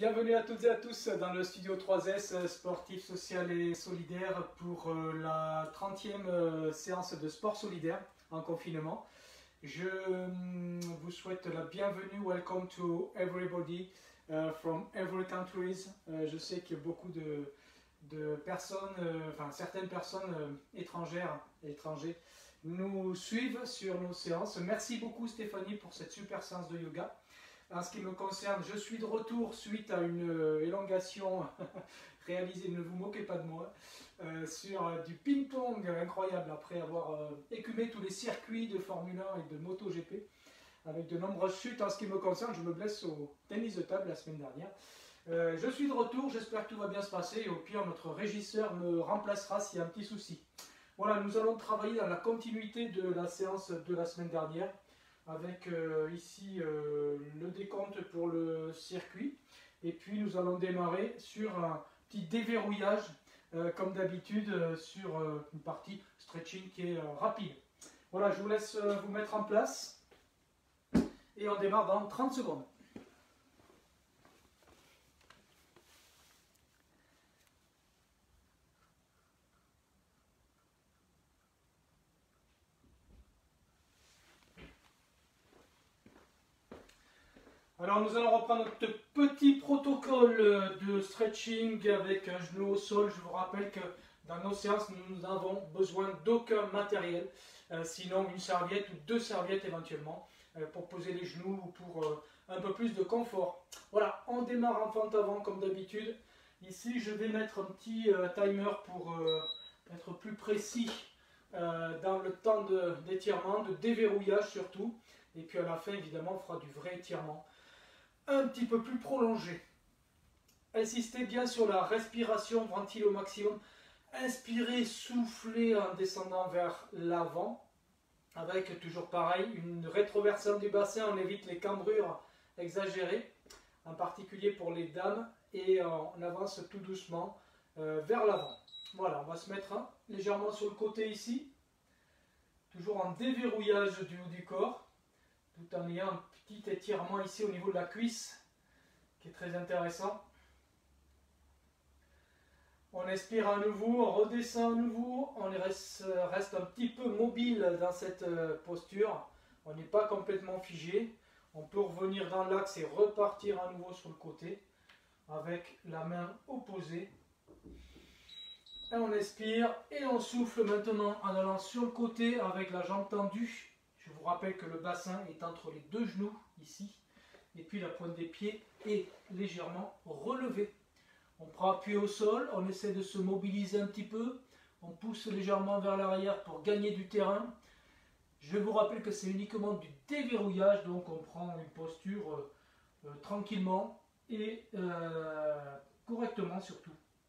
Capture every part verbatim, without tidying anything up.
Bienvenue à toutes et à tous dans le studio trois S sportif, social et solidaire pour la trentième séance de sport solidaire en confinement. Je vous souhaite la bienvenue, welcome to everybody uh, from every countries. Uh, je sais que beaucoup de, de personnes, euh, enfin certaines personnes euh, étrangères et étrangers nous suivent sur nos séances. Merci beaucoup Stéphanie pour cette super séance de yoga. En ce qui me concerne, je suis de retour suite à une euh, élongation réalisée, ne vous moquez pas de moi, euh, sur euh, du ping-pong incroyable après avoir euh, écumé tous les circuits de Formule un et de MotoGP avec de nombreuses chutes. En ce qui me concerne, je me blesse au tennis de table la semaine dernière. Euh, je suis de retour, j'espère que tout va bien se passer et au pire notre régisseur me remplacera s'il y a un petit souci. Voilà, nous allons travailler dans la continuité de la séance de la semaine dernière, avec euh, ici euh, le décompte pour le circuit, et puis nous allons démarrer sur un petit déverrouillage euh, comme d'habitude euh, sur euh, une partie stretching qui est euh, rapide. Voilà, je vous laisse euh, vous mettre en place et on démarre dans trente secondes. Alors nous allons reprendre notre petit protocole de stretching avec un genou au sol. Je vous rappelle que dans nos séances, nous n'avons besoin d'aucun matériel, euh, sinon une serviette ou deux serviettes éventuellement, euh, pour poser les genoux ou pour euh, un peu plus de confort. Voilà, on démarre en fente avant comme d'habitude. Ici, je vais mettre un petit euh, timer pour euh, être plus précis euh, dans le temps d'étirement, de, de déverrouillage surtout. Et puis à la fin, évidemment, on fera du vrai étirement un petit peu plus prolongé. Insistez bien sur la respiration, ventilez au maximum. Inspirez, soufflez en descendant vers l'avant, avec toujours pareil, une rétroversion du bassin, on évite les cambrures exagérées, en particulier pour les dames, et on avance tout doucement euh, vers l'avant. Voilà, on va se mettre hein, légèrement sur le côté ici, toujours en déverrouillage du haut du corps, tout en ayant un petit étirement ici au niveau de la cuisse, qui est très intéressant. On expire à nouveau, on redescend à nouveau, on reste, reste un petit peu mobile dans cette posture. On n'est pas complètement figé. On peut revenir dans l'axe et repartir à nouveau sur le côté, avec la main opposée. Et on expire et on souffle maintenant en allant sur le côté avec la jambe tendue. Je vous rappelle que le bassin est entre les deux genoux, ici, et puis la pointe des pieds est légèrement relevée. On prend appui au sol, on essaie de se mobiliser un petit peu, on pousse légèrement vers l'arrière pour gagner du terrain. Je vous rappelle que c'est uniquement du déverrouillage, donc on prend une posture euh, euh, tranquillement et euh, correctement surtout.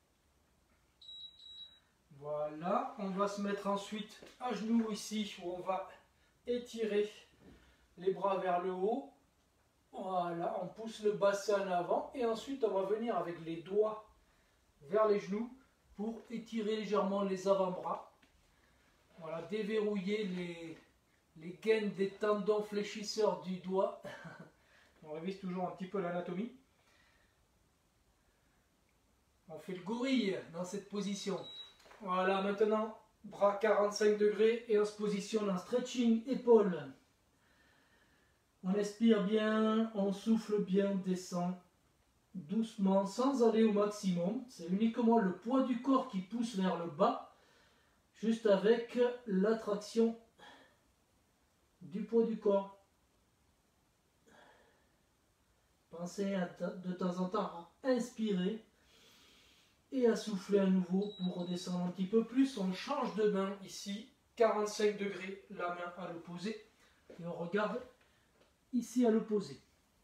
Voilà, on va se mettre ensuite à genoux ici, où on va étirer les bras vers le haut. Voilà, on pousse le bassin en avant et ensuite on va venir avec les doigts vers les genoux pour étirer légèrement les avant-bras. Voilà, déverrouiller les, les gaines des tendons fléchisseurs du doigt. On révise toujours un petit peu l'anatomie. On fait le gorille dans cette position. Voilà, maintenant bras quarante-cinq degrés et on se positionne en stretching épaules. On expire bien, on souffle bien, on descend doucement sans aller au maximum. C'est uniquement le poids du corps qui pousse vers le bas, juste avec l'attraction du poids du corps. Pensez à de temps en temps à inspirer et à souffler à nouveau pour redescendre un petit peu plus. On change de main ici, quarante-cinq degrés, la main à l'opposé, et on regarde ici à l'opposé.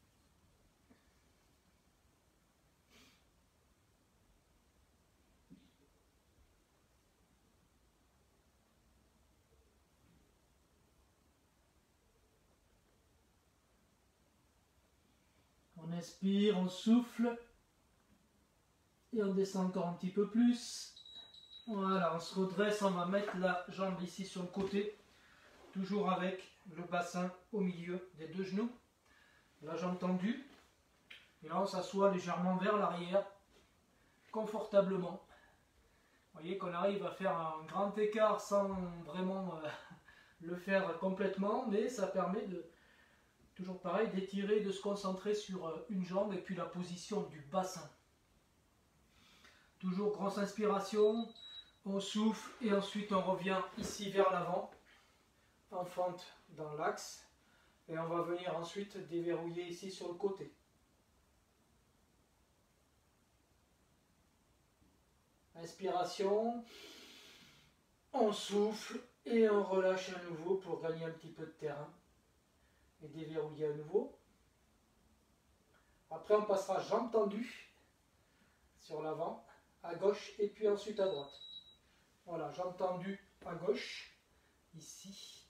On inspire, on souffle et on descend encore un petit peu plus. Voilà, on se redresse, on va mettre la jambe ici sur le côté, toujours avec le bassin au milieu des deux genoux, la jambe tendue. Et là, on s'assoit légèrement vers l'arrière, confortablement. Vous voyez qu'on arrive à faire un grand écart sans vraiment euh, le faire complètement, mais ça permet de, toujours pareil, d'étirer, de se concentrer sur euh, une jambe et puis la position du bassin. Toujours grosse inspiration, on souffle et ensuite on revient ici vers l'avant, en fente dans l'axe, et on va venir ensuite déverrouiller ici sur le côté. Inspiration, on souffle et on relâche à nouveau pour gagner un petit peu de terrain et déverrouiller à nouveau. Après on passera jambes tendues sur l'avant, à gauche et puis ensuite à droite. Voilà, jambes tendues à gauche, ici.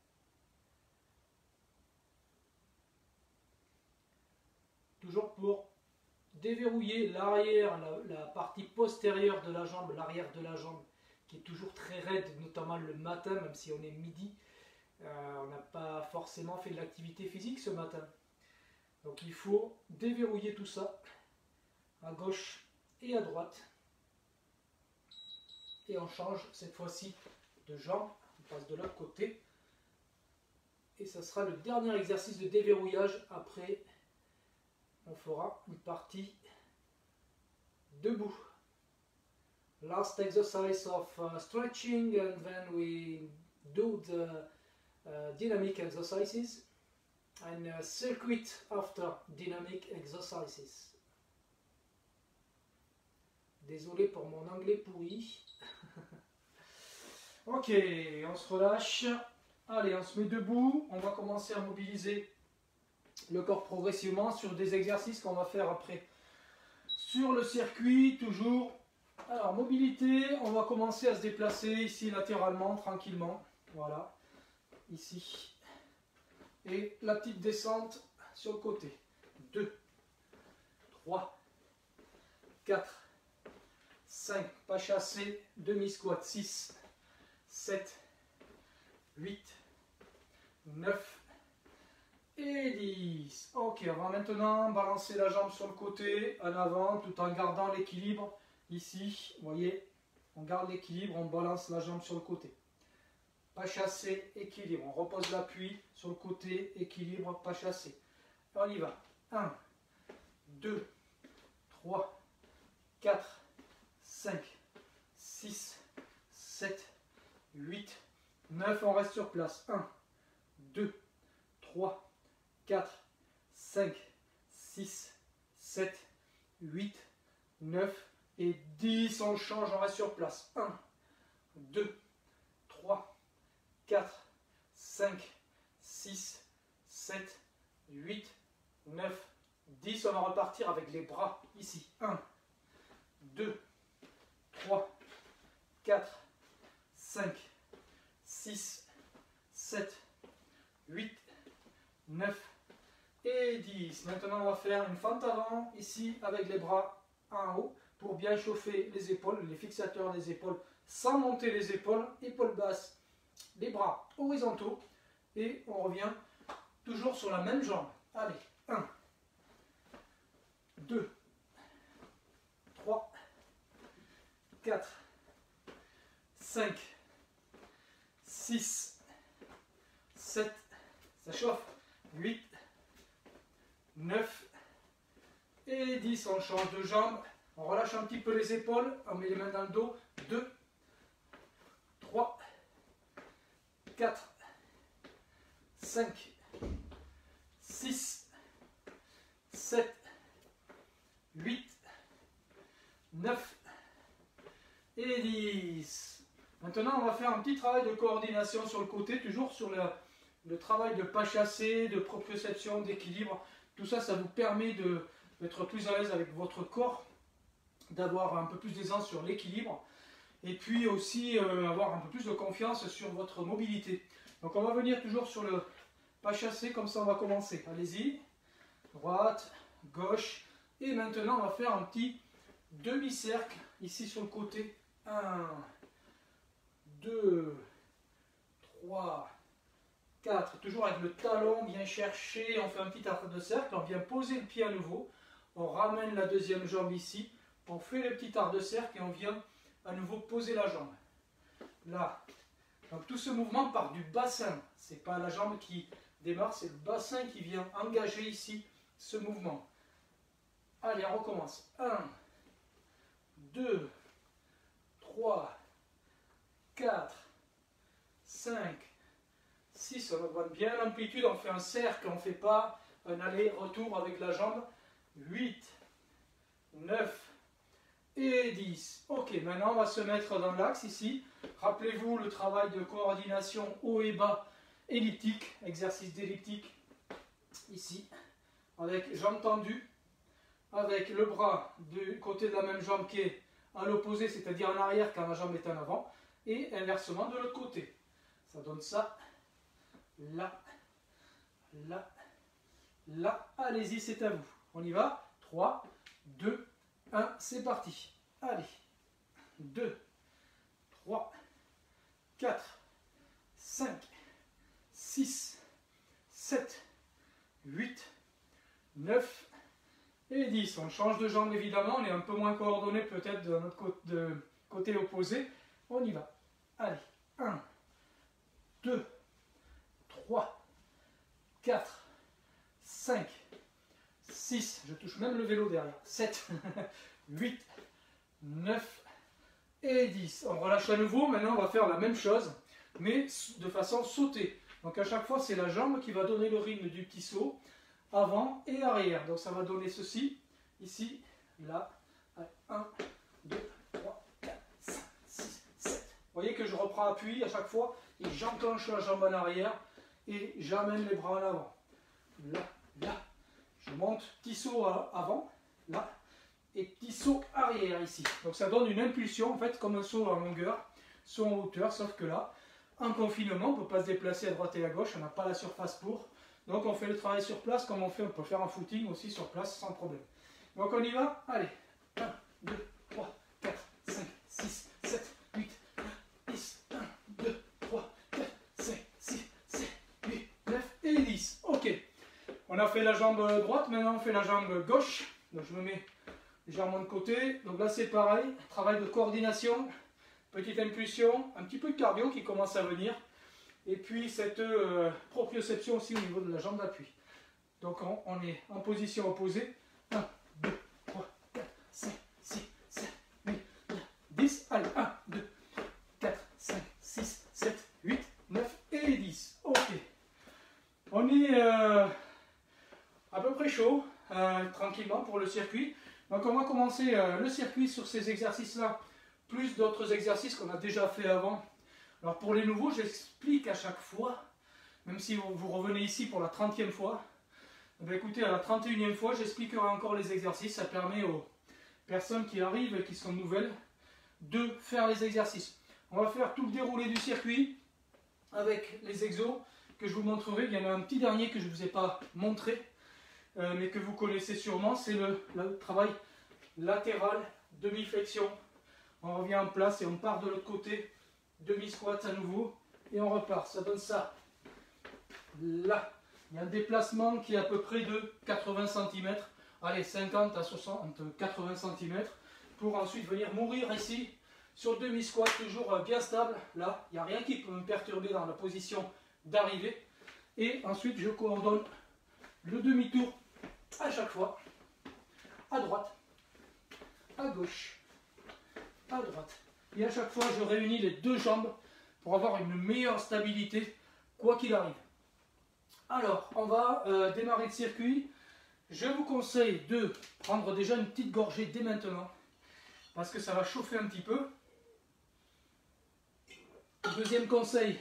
Toujours pour déverrouiller l'arrière, la, la partie postérieure de la jambe, l'arrière de la jambe, qui est toujours très raide, notamment le matin, même si on est midi. Euh, on n'a pas forcément fait de l'activité physique ce matin. Donc il faut déverrouiller tout ça, à gauche et à droite. Et on change cette fois-ci de jambe, on passe de l'autre côté. Et ça sera le dernier exercice de déverrouillage. Après, on fera une partie debout. Last exercise of uh, stretching, and then we do the uh, dynamic exercises and uh, circuit after dynamic exercises. Désolé pour mon anglais pourri. Ok, on se relâche. Allez, on se met debout. On va commencer à mobiliser le corps progressivement sur des exercices qu'on va faire après. Sur le circuit, toujours. Alors, mobilité, on va commencer à se déplacer ici latéralement, tranquillement. Voilà, ici. Et la petite descente sur le côté. deux, trois, quatre, cinq, pas chassé, demi-squat, six, sept, huit, neuf et dix. Ok, on va maintenant balancer la jambe sur le côté, en avant, tout en gardant l'équilibre. Ici, vous voyez, on garde l'équilibre, on balance la jambe sur le côté. Pas chassé, équilibre. On repose l'appui sur le côté, équilibre, pas chassé. On y va. un, deux, trois, quatre, cinq, six, sept, huit, neuf. On reste sur place. un, deux, trois, quatre, cinq, six, sept, huit, neuf et dix. On change, on reste sur place. un, deux, trois, quatre, cinq, six, sept, huit, neuf, dix. On va repartir avec les bras ici. un, deux, trois, quatre, cinq, six, sept, huit, neuf et dix. Maintenant, on va faire une fente avant ici avec les bras en haut pour bien chauffer les épaules, les fixateurs des épaules sans monter les épaules, épaules basses, les bras horizontaux et on revient toujours sur la même jambe. Allez, un, deux, trois, quatre, cinq, six, sept, ça chauffe, huit, neuf et dix. On change de jambe, on relâche un petit peu les épaules, on met les mains dans le dos. deux, trois, quatre, cinq, six, sept, huit, neuf et dix. Maintenant, on va faire un petit travail de coordination sur le côté, toujours sur le, le travail de pas chasser, de proprioception, d'équilibre. Tout ça, ça vous permet d'être plus à l'aise avec votre corps, d'avoir un peu plus d'aisance sur l'équilibre et puis aussi euh, avoir un peu plus de confiance sur votre mobilité. Donc on va venir toujours sur le pas chassé, comme ça on va commencer. Allez-y, droite, gauche et maintenant on va faire un petit demi-cercle ici sur le côté. un, deux, trois, quatre, toujours avec le talon bien cherché, on fait un petit arc de cercle, on vient poser le pied à nouveau, On ramène la deuxième jambe ici. On fait le petit arc de cercle et on vient à nouveau poser la jambe. Là. Donc tout ce mouvement part du bassin. Ce n'est pas la jambe qui démarre, c'est le bassin qui vient engager ici ce mouvement. Allez, on recommence. un, deux, trois, quatre, cinq, six. On augmente bien l'amplitude, on fait un cercle, on ne fait pas un aller-retour avec la jambe. huit, neuf et dix. Ok, maintenant on va se mettre dans l'axe ici. Rappelez-vous le travail de coordination haut et bas elliptique, exercice d'elliptique ici, avec jambe tendue, avec le bras du côté de la même jambe qui est à l'opposé, c'est-à-dire en arrière quand la jambe est en avant, et inversement de l'autre côté. Ça donne ça, là, là, là. Allez-y, c'est à vous. On y va. trois, deux, un, c'est parti. Allez. deux, trois, quatre, cinq, six, sept, huit, neuf et dix. On change de jambe évidemment, on est un peu moins coordonné peut-être de notre côté, de côté opposé. On y va. Allez. un, deux, trois, quatre, cinq, six, je touche même le vélo derrière, sept, huit, neuf et dix. On relâche à nouveau, maintenant on va faire la même chose, mais de façon sautée. Donc à chaque fois c'est la jambe qui va donner le rythme du petit saut, avant et arrière. Donc ça va donner ceci, ici, là, un, deux, trois, quatre, cinq, six, sept. Vous voyez que je reprends appui à chaque fois, et j'enclenche la jambe en arrière, et j'amène les bras en avant. Là, là. Je monte, petit saut avant, là, et petit saut arrière ici. Donc ça donne une impulsion, en fait, comme un saut en longueur, saut en hauteur, sauf que là, en confinement, on ne peut pas se déplacer à droite et à gauche, on n'a pas la surface pour. Donc on fait le travail sur place, comme on fait, on peut faire un footing aussi sur place, sans problème. Donc on y va, allez, un, deux, trois, quatre, cinq, six, sept, huit, dix, un, deux, trois, quatre, cinq, six, sept, huit, neuf et dix. Ok. On a fait la jambe droite, maintenant on fait la jambe gauche. Donc je me mets légèrement de côté. Donc là c'est pareil, travail de coordination, petite impulsion, un petit peu de cardio qui commence à venir. Et puis cette euh, proprioception aussi au niveau de la jambe d'appui. Donc on, on est en position opposée. un, deux, trois, quatre, cinq, six, sept, huit, neuf, dix. Allez, un, deux, quatre, cinq, six, sept, huit, neuf et dix. Ok. On est... Euh, à peu près chaud, euh, tranquillement pour le circuit. Donc on va commencer euh, le circuit sur ces exercices-là, plus d'autres exercices qu'on a déjà fait avant. Alors pour les nouveaux, j'explique à chaque fois, même si vous, vous revenez ici pour la trentième fois. Eh bien, écoutez, à la trente et unième fois, j'expliquerai encore les exercices. Ça permet aux personnes qui arrivent et qui sont nouvelles de faire les exercices. On va faire tout le déroulé du circuit avec les exos que je vous montrerai. Il y en a un petit dernier que je ne vous ai pas montré. Euh, mais que vous connaissez sûrement, c'est le, le travail latéral, demi-flexion. On revient en place et on part de l'autre côté, demi-squat à nouveau, et on repart. Ça donne ça. Là, il y a un déplacement qui est à peu près de quatre-vingts centimètres, allez, cinquante à soixante, quatre-vingts centimètres, pour ensuite venir mourir ici, sur demi-squat, toujours bien stable. Là, il n'y a rien qui peut me perturber dans la position d'arrivée. Et ensuite, je coordonne le demi-tour à chaque fois, à droite, à gauche, à droite. Et à chaque fois, je réunis les deux jambes pour avoir une meilleure stabilité, quoi qu'il arrive. Alors, on va euh, démarrer le circuit. Je vous conseille de prendre déjà une petite gorgée dès maintenant, parce que ça va chauffer un petit peu. Deuxième conseil,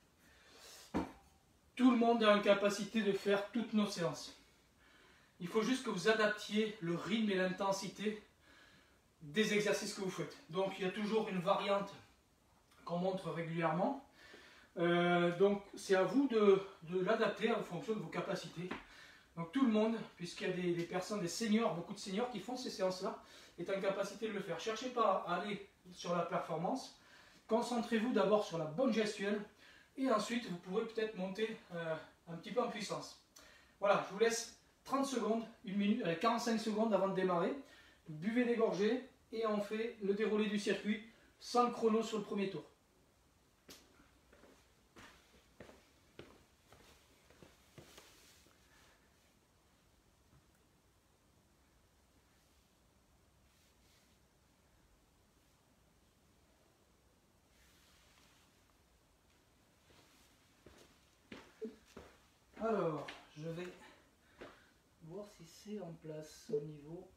tout le monde est en capacité de faire toutes nos séances. Il faut juste que vous adaptiez le rythme et l'intensité des exercices que vous faites. Donc il y a toujours une variante qu'on montre régulièrement. Euh, donc c'est à vous de, de l'adapter en fonction de vos capacités. Donc tout le monde, puisqu'il y a des, des personnes, des seniors, beaucoup de seniors qui font ces séances-là, est en capacité de le faire. Cherchez pas à aller sur la performance. Concentrez-vous d'abord sur la bonne gestuelle. Et ensuite, vous pourrez peut-être monter euh, un petit peu en puissance. Voilà, je vous laisse trente secondes, une minute, euh, quarante-cinq secondes avant de démarrer. Buvez des gorgées et on fait le déroulé du circuit sans le chrono sur le premier tour. Alors, je vais voir si c'est en place au niveau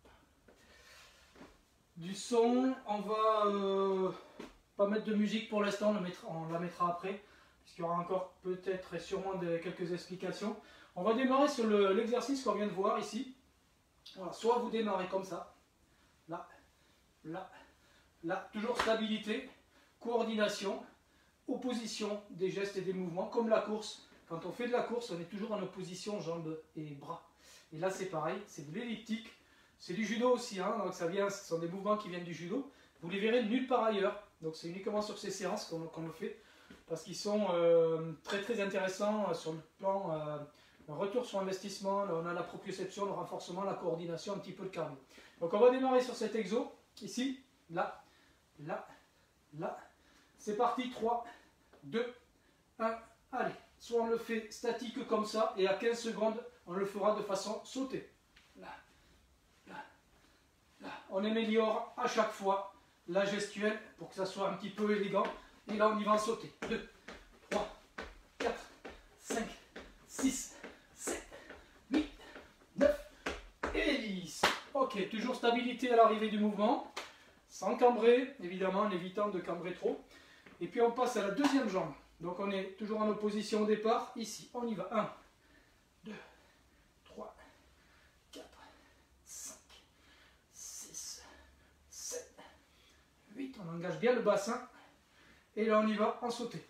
du son. On va euh, pas mettre de musique pour l'instant, on, on la mettra après, puisqu'il y aura encore peut-être et sûrement des, quelques explications. On va démarrer sur l'exercice le, qu'on vient de voir ici. Voilà, soit vous démarrez comme ça, là, là, là, toujours stabilité, coordination, opposition des gestes et des mouvements, comme la course. Quand on fait de la course, on est toujours en opposition jambes et bras. Et là, c'est pareil, c'est de l'elliptique. C'est du judo aussi, hein, donc ça vient, ce sont des mouvements qui viennent du judo. Vous les verrez nulle part ailleurs. Donc c'est uniquement sur ces séances qu'on qu'on le fait. Parce qu'ils sont euh, très très intéressants sur le plan euh, retour sur investissement. Là, on a la proprioception, le renforcement, la coordination, un petit peu le cardio. Donc on va démarrer sur cet exo. Ici, là, là, là. C'est parti, trois, deux, un, allez. Soit on le fait statique comme ça, et à quinze secondes, on le fera de façon sautée. Là, là, là. On améliore à chaque fois la gestuelle pour que ça soit un petit peu élégant. Et là, on y va en sauter. deux, trois, quatre, cinq, six, sept, huit, neuf et dix. Ok, toujours stabilité à l'arrivée du mouvement, sans cambrer, évidemment, en évitant de cambrer trop. Et puis on passe à la deuxième jambe. Donc on est toujours en opposition au départ. Ici, on y va. un, deux, trois, quatre, cinq, six, sept, huit. On engage bien le bassin. Et là, on y va en sauté.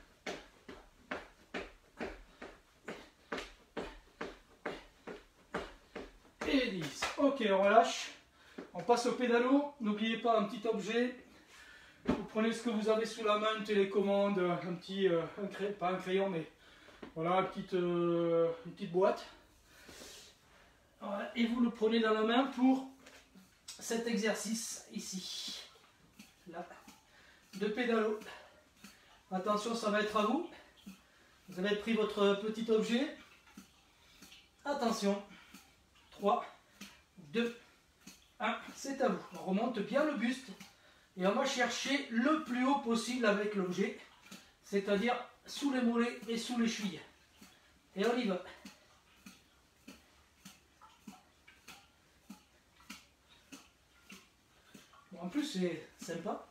Et dix. Ok, on relâche. On passe au pédalo. N'oubliez pas un petit objet. Vous prenez ce que vous avez sous la main, une télécommande, un petit, euh, un crayon, pas un crayon, mais voilà, une petite, euh, une petite boîte. Voilà, et vous le prenez dans la main pour cet exercice ici, là, de pédalo. Attention, ça va être à vous. Vous avez pris votre petit objet. Attention, trois, deux, un, c'est à vous. On remonte bien le buste. Et on va chercher le plus haut possible avec l'objet, c'est-à-dire sous les mollets et sous les chevilles. Et on y va. En plus, c'est sympa.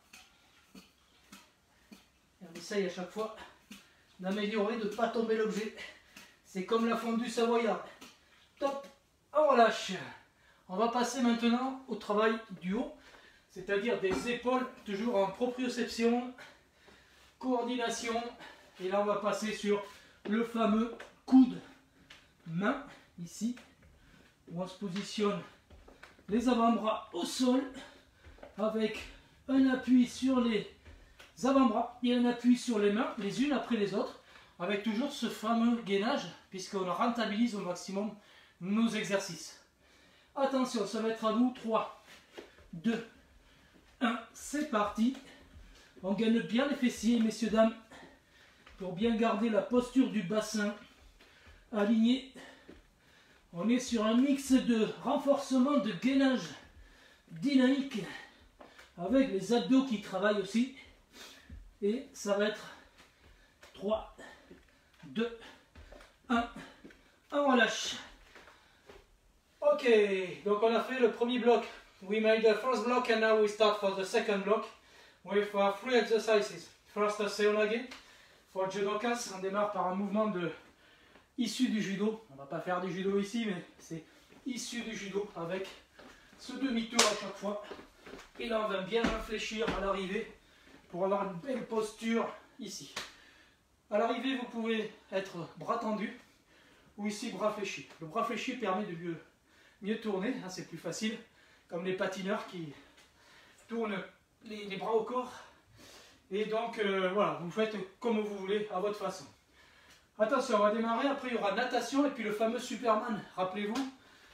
Et on essaye à chaque fois d'améliorer, de ne pas tomber l'objet. C'est comme la fondue savoyarde. Top, on relâche. On va passer maintenant au travail du haut. C'est-à-dire des épaules, toujours en proprioception, coordination. Et là, on va passer sur le fameux coude-main, ici, où on se positionne les avant-bras au sol, avec un appui sur les avant-bras et un appui sur les mains, les unes après les autres, avec toujours ce fameux gainage, puisqu'on rentabilise au maximum nos exercices. Attention, ça va être à vous, trois, deux, un, c'est parti. On gagne bien les fessiers, messieurs, dames, pour bien garder la posture du bassin aligné. On est sur un mix de renforcement, de gainage dynamique, avec les abdos qui travaillent aussi. Et ça va être trois, deux, un, on relâche. Ok, donc on a fait le premier bloc. We made the first block and now we start for the second block with uh, three exercises. First, uh, seonage for judokas. On démarre par un mouvement de issu du judo. On va pas faire du judo ici, mais c'est issu du judo avec ce demi-tour à chaque fois. Et là, on va bien réfléchir à l'arrivée pour avoir une belle posture ici. À l'arrivée, vous pouvez être bras tendus ou ici bras fléchis. Le bras fléchi permet de mieux, mieux tourner, hein, c'est plus facile. Comme les patineurs qui tournent les, les bras au corps. Et donc, euh, voilà, vous faites comme vous voulez, à votre façon. Attention, on va démarrer. Après, il y aura natation et puis le fameux Superman. Rappelez-vous,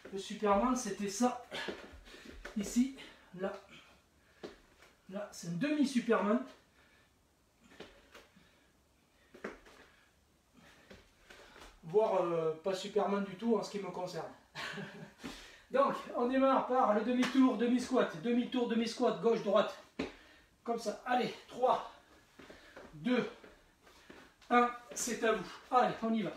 Le Superman, c'était ça. Ici, là. Là, c'est un demi-Superman. Voire euh, pas Superman du tout en ce qui me concerne. Donc, on démarre par le demi-tour, demi-squat. Demi-tour, demi-squat, gauche-droite. Comme ça. Allez, trois, deux, un, c'est à vous. Allez, on y va.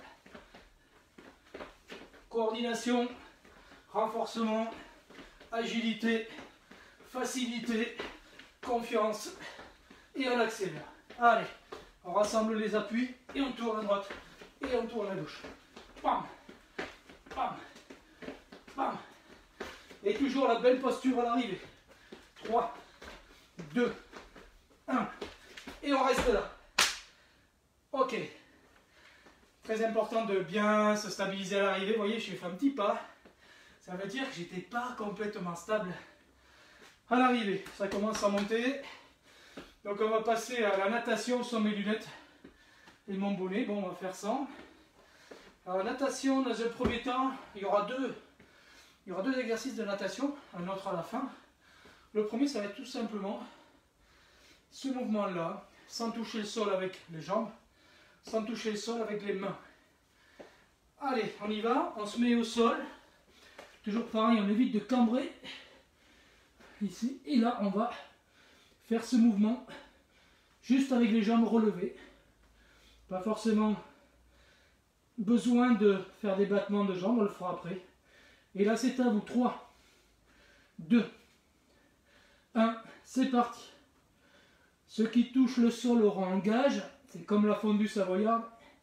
Coordination, renforcement, agilité, facilité, confiance. Et on accélère. Allez, on rassemble les appuis et on tourne à droite. Et on tourne à gauche. Bam, bam, bam. Et toujours la belle posture à l'arrivée. trois, deux, un. Et on reste là. Ok. Très important de bien se stabiliser à l'arrivée. Vous voyez, je fais un petit pas. Ça veut dire que j'étais pas complètement stable à l'arrivée. Ça commence à monter. Donc on va passer à la natation sans mes lunettes et mon bonnet. Bon, on va faire ça. Alors natation, dans un premier temps, il y aura deux, il y aura deux exercices de natation, un autre à la fin. Le premier, ça va être tout simplement ce mouvement-là, sans toucher le sol avec les jambes, sans toucher le sol avec les mains. Allez, on y va, on se met au sol. Toujours pareil, on évite de cambrer. Ici, et là, on va faire ce mouvement juste avec les jambes relevées. Pas forcément besoin de faire des battements de jambes, on le fera après. Et là, c'est à vous. trois, deux, un, c'est parti. Ceux qui touchent le sol auront un gage. C'est comme la fondue savoyarde.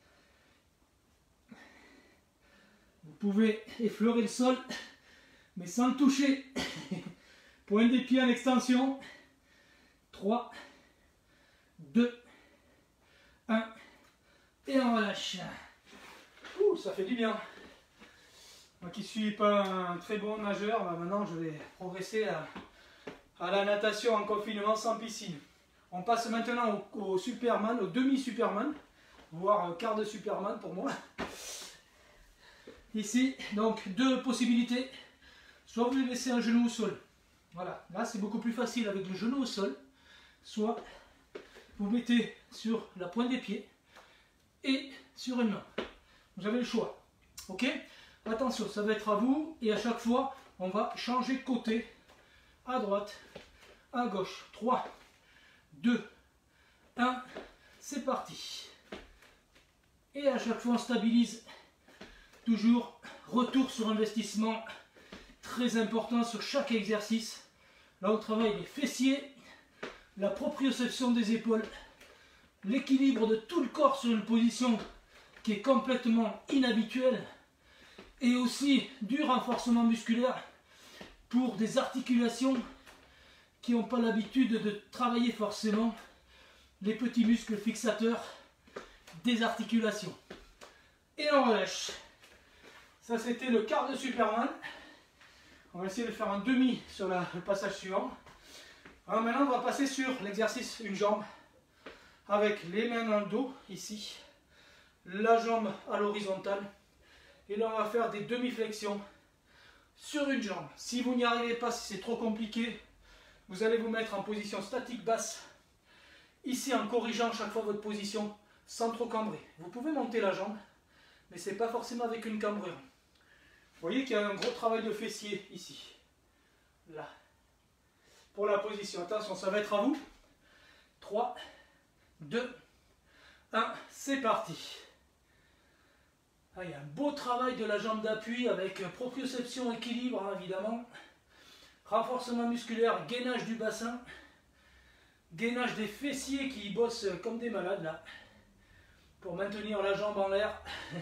Vous pouvez effleurer le sol, mais sans le toucher. Point des pieds en extension. trois, deux, un. Et on relâche. Ouh, ça fait du bien. Moi qui ne suis pas un très bon nageur, bah maintenant je vais progresser à, à la natation en confinement sans piscine. On passe maintenant au, au Superman, au demi-Superman, voire quart de Superman pour moi. Ici, donc deux possibilités. Soit vous laissez un genou au sol. Voilà, là c'est beaucoup plus facile avec le genou au sol. Soit vous mettez sur la pointe des pieds et sur une main. Vous avez le choix. Ok? Attention, ça va être à vous. Et à chaque fois, on va changer de côté. À droite, à gauche. trois, deux, un. C'est parti. Et à chaque fois, on stabilise. Toujours retour sur investissement. Très important sur chaque exercice. Là, on travaille les fessiers, la proprioception des épaules, l'équilibre de tout le corps sur une position qui est complètement inhabituelle, et aussi du renforcement musculaire pour des articulations qui n'ont pas l'habitude de travailler forcément les petits muscles fixateurs des articulations. Et on relâche. Ça, c'était le quart de Superman. On va essayer de faire un demi sur la, le passage suivant. Alors maintenant, on va passer sur l'exercice une jambe avec les mains dans le dos, ici, la jambe à l'horizontale. Et là, on va faire des demi-flexions sur une jambe. Si vous n'y arrivez pas, si c'est trop compliqué, vous allez vous mettre en position statique basse, ici en corrigeant chaque fois votre position sans trop cambrer. Vous pouvez monter la jambe, mais ce n'est pas forcément avec une cambrure. Vous voyez qu'il y a un gros travail de fessier ici, là. Pour la position, attention, ça va être à vous. trois, deux, un, c'est parti. Ah, il y a un beau travail de la jambe d'appui avec proprioception, équilibre, hein, évidemment. Renforcement musculaire, gainage du bassin. Gainage des fessiers qui bossent comme des malades, là. Pour maintenir la jambe en l'air.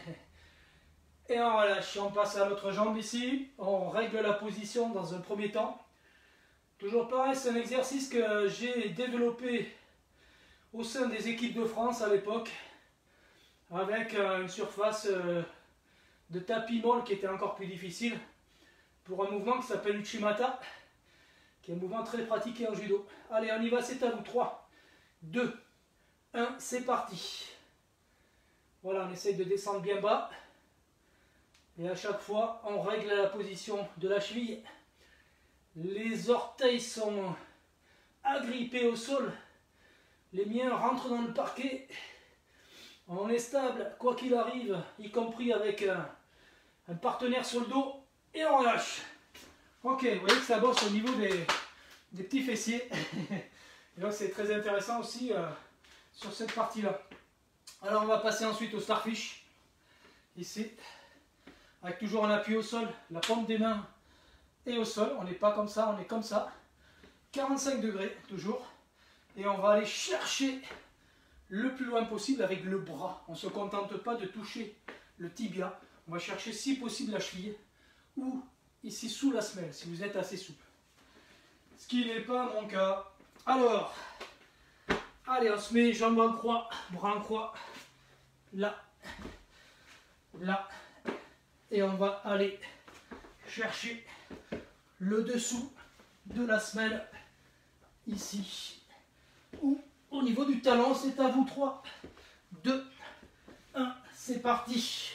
Et on relâche. On passe à l'autre jambe ici. On règle la position dans un premier temps. Toujours pareil, c'est un exercice que j'ai développé au sein des équipes de France à l'époque, avec une surface de tapis molle qui était encore plus difficile, pour un mouvement qui s'appelle Uchimata, qui est un mouvement très pratiqué en judo. Allez, on y va, c'est à vous. trois, deux, un, c'est parti. Voilà, on essaye de descendre bien bas. Et à chaque fois, on règle la position de la cheville. Les orteils sont agrippés au sol. Les miens rentrent dans le parquet. On est stable, quoi qu'il arrive, y compris avec un, un partenaire sur le dos. Et on relâche. Ok, vous voyez que ça bosse au niveau des, des petits fessiers. Et donc c'est très intéressant aussi euh, sur cette partie-là. Alors on va passer ensuite au starfish. Ici. Avec toujours un appui au sol, la paume des mains est au sol. On n'est pas comme ça, on est comme ça. quarante-cinq degrés toujours. Et on va aller chercher le plus loin possible avec le bras. On ne se contente pas de toucher le tibia. On va chercher si possible la cheville ou ici sous la semelle si vous êtes assez souple. Ce qui n'est pas mon cas. Alors, allez, on se met jambes en croix, bras en croix, là, là, et on va aller chercher le dessous de la semelle ici, ou au niveau du talon. C'est à vous. Trois, deux, un, c'est parti.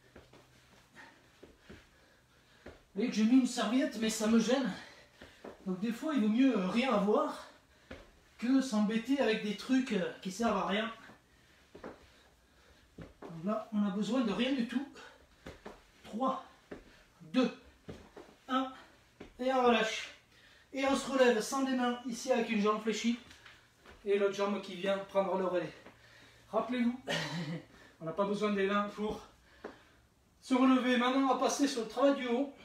Vous voyez que j'ai mis une serviette, mais ça me gêne. Donc des fois, il vaut mieux rien avoir que s'embêter avec des trucs qui servent à rien. Donc là, on a besoin de rien du tout. trois, deux, un, et on relâche. Et on se relève sans les mains, ici avec une jambe fléchie, et l'autre jambe qui vient prendre le relais. Rappelez-vous, on n'a pas besoin des mains pour se relever. Maintenant, on va passer sur le travail du haut.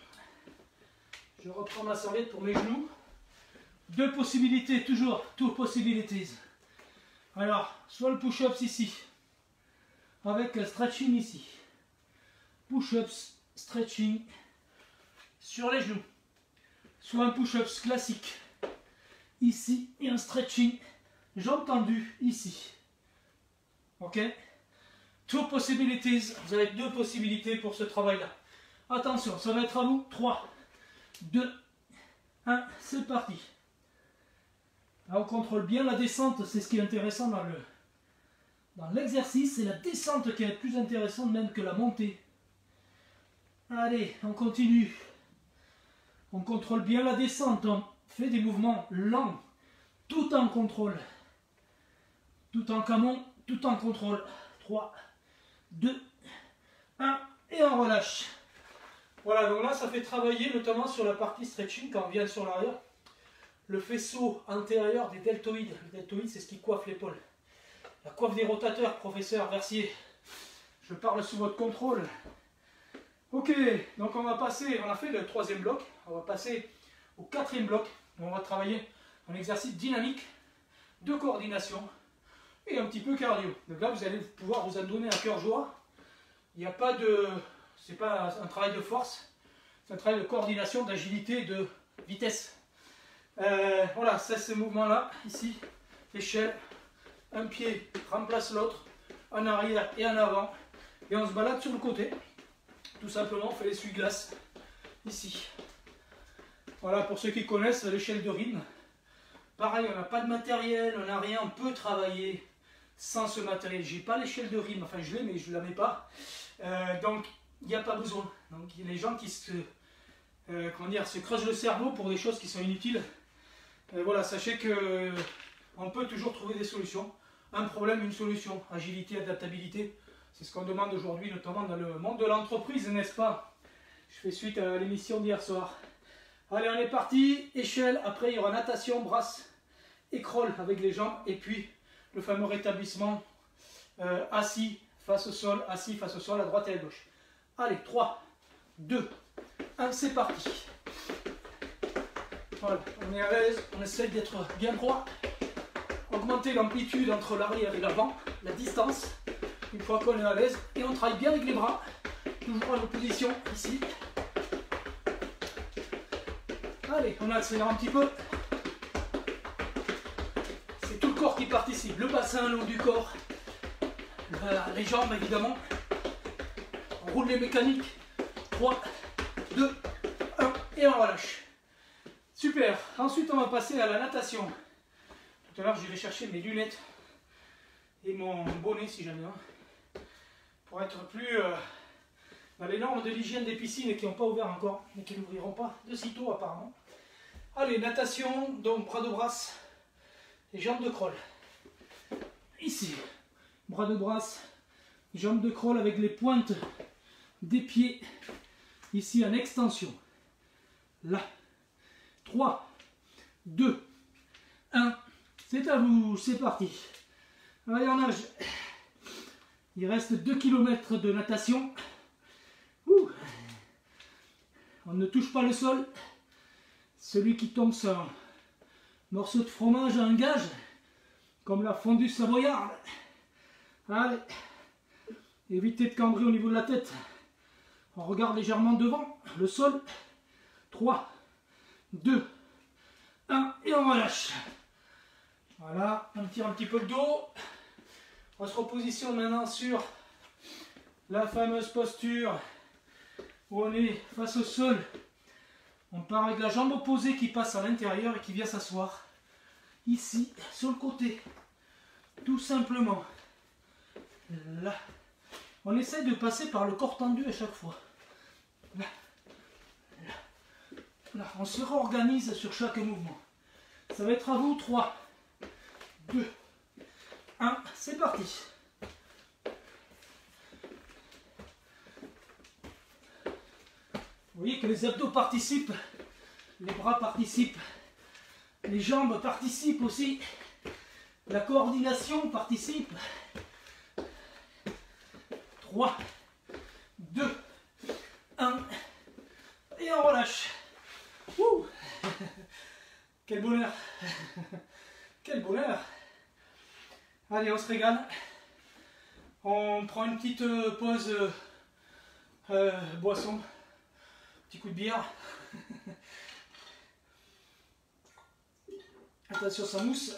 Je reprends ma serviette pour mes genoux. Deux possibilités, toujours, two possibilities. Alors, soit le push-ups ici, avec le stretching ici. Push-ups, stretching sur les genoux. Soit un push-ups classique, ici, et un stretching, jambes tendues, ici. Ok? Two possibilities, vous avez deux possibilités pour ce travail-là. Attention, ça va être à vous. trois, deux, un, c'est parti. Là, on contrôle bien la descente, c'est ce qui est intéressant dans le dans l'exercice, c'est la descente qui est plus intéressante même que la montée. Allez, on continue. On contrôle bien la descente, on fait des mouvements lents, tout en contrôle. Tout en camon, tout en contrôle. trois, deux, un, et on relâche. Voilà, donc là ça fait travailler notamment sur la partie stretching quand on vient sur l'arrière. Le faisceau antérieur des deltoïdes. Le deltoïde, c'est ce qui coiffe l'épaule. La coiffe des rotateurs, professeur Versier. Je parle sous votre contrôle. Ok, donc on va passer, on a fait le troisième bloc. On va passer au quatrième bloc. On va travailler un exercice dynamique de coordination et un petit peu cardio. Donc là, vous allez pouvoir vous en donner à cœur joie. Il n'y a pas de... c'est pas un travail de force. C'est un travail de coordination, d'agilité, de vitesse. Euh, voilà, c'est ce mouvement-là, ici, échelle, un pied remplace l'autre, en arrière et en avant, et on se balade sur le côté. Tout simplement, on fait l'essuie-glace, ici. Voilà, pour ceux qui connaissent l'échelle de rythme. Pareil, on n'a pas de matériel, on n'a rien, on peut travailler sans ce matériel. J'ai pas l'échelle de rythme, enfin je l'ai, mais je ne la mets pas. Euh, donc, il n'y a pas besoin. Donc, il y a les gens qui se, euh, comment dire, se creusent le cerveau pour des choses qui sont inutiles. Et voilà, sachez que on peut toujours trouver des solutions. Un problème, une solution. Agilité, adaptabilité, c'est ce qu'on demande aujourd'hui, notamment dans le monde de l'entreprise, n'est-ce pas? Je fais suite à l'émission d'hier soir. Allez, on est parti. Échelle, après il y aura natation, brasse et crawl avec les jambes. Et puis le fameux rétablissement euh, assis face au sol, assis face au sol, à droite et à gauche. Allez, trois, deux, un, c'est parti. Voilà, on est à l'aise, on essaye d'être bien droit. Augmenter l'amplitude entre l'arrière et l'avant, la distance, une fois qu'on est à l'aise. Et on travaille bien avec les bras, toujours à nos positions, ici. Allez, on accélère un petit peu. C'est tout le corps qui participe, le bassin, le haut du corps, les jambes évidemment. On roule les mécaniques. trois, deux, un, et on relâche. Super. Ensuite, on va passer à la natation. Tout à l'heure, j'irai chercher mes lunettes et mon bonnet, si jamais, hein, pour être plus, euh, dans les normes de l'hygiène des piscines qui n'ont pas ouvert encore, mais qui n'ouvriront pas de sitôt apparemment. Allez, natation, donc bras de brasse et jambes de crawl. Ici, bras de brasse, jambes de crawl avec les pointes des pieds, ici en extension. Là, trois, deux, un, c'est à vous, c'est parti. Allez, on nage. Il reste deux kilomètres de natation. Ouh. On ne touche pas le sol. Celui qui tombe sur un morceau de fromage a un gage, comme la fondue savoyarde. Allez, évitez de cambrer au niveau de la tête. On regarde légèrement devant, le sol. trois, deux, un, et on relâche. Voilà, on tire un petit peu le dos. On se repositionne maintenant sur la fameuse posture où on est face au sol. On part avec la jambe opposée qui passe à l'intérieur et qui vient s'asseoir ici, sur le côté. Tout simplement. Là. On essaie de passer par le corps tendu à chaque fois. Là. Là. Là. On se réorganise sur chaque mouvement. Ça va être à vous. trois, deux, un, c'est parti. Vous voyez que les abdos participent, les bras participent, les jambes participent aussi, la coordination participe. trois, deux, un, et on relâche. Ouh. Quel bonheur. Quel bonheur. Allez, on se régale. On prend une petite euh, pause euh, euh, boisson. Petit coup de bière. Attention, ça mousse.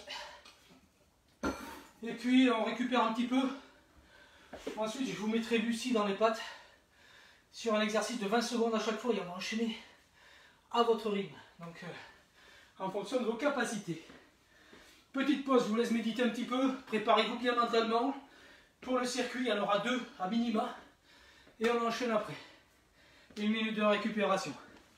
Et puis, on récupère un petit peu. Ensuite, je vous mettrai Lucie dans les pattes. Sur un exercice de vingt secondes à chaque fois. Et on va enchaîner à votre rythme. Donc, euh, en fonction de vos capacités. Petite pause, je vous laisse méditer un petit peu. Préparez-vous bien mentalement. Pour le circuit, il y en aura deux à minima. Et on enchaîne après. Une minute de récupération.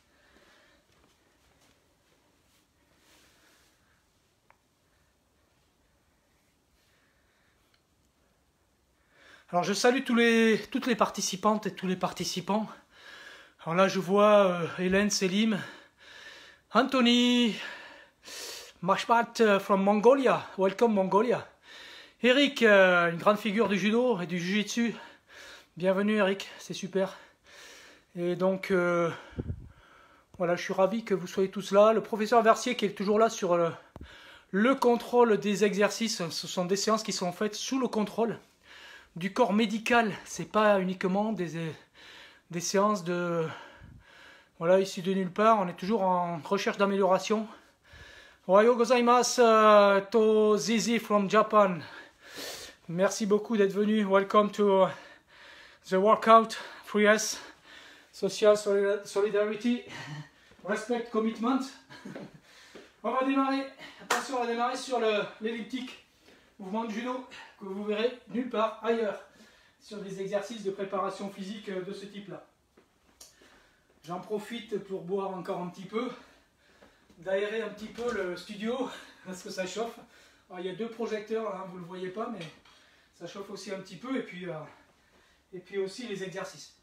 Alors je salue tous les, toutes les participantes et tous les participants. Alors là je vois euh, Hélène, Selim, Anthony, Mashpat from Mongolia, welcome Mongolia. Eric, euh, une grande figure du judo et du jiu-jitsu. Bienvenue Eric, c'est super. Et donc, euh, voilà, je suis ravi que vous soyez tous là. Le professeur Versier qui est toujours là sur le, le contrôle des exercices. Ce sont des séances qui sont faites sous le contrôle du corps médical. C'est pas uniquement des, des séances de... Voilà, ici de nulle part. On est toujours en recherche d'amélioration. Ohayo gozaimasu, to Zizi from Japan. Merci beaucoup d'être venu. Welcome to the workout three S. Social Solidarity, Respect, Commitment. On va démarrer, attention, on va démarrer sur l'elliptique, mouvement de judo que vous verrez nulle part ailleurs sur des exercices de préparation physique de ce type-là. J'en profite pour boire encore un petit peu, d'aérer un petit peu le studio parce que ça chauffe. Alors, il y a deux projecteurs, là, vous ne le voyez pas, mais ça chauffe aussi un petit peu et puis, euh, et puis aussi les exercices.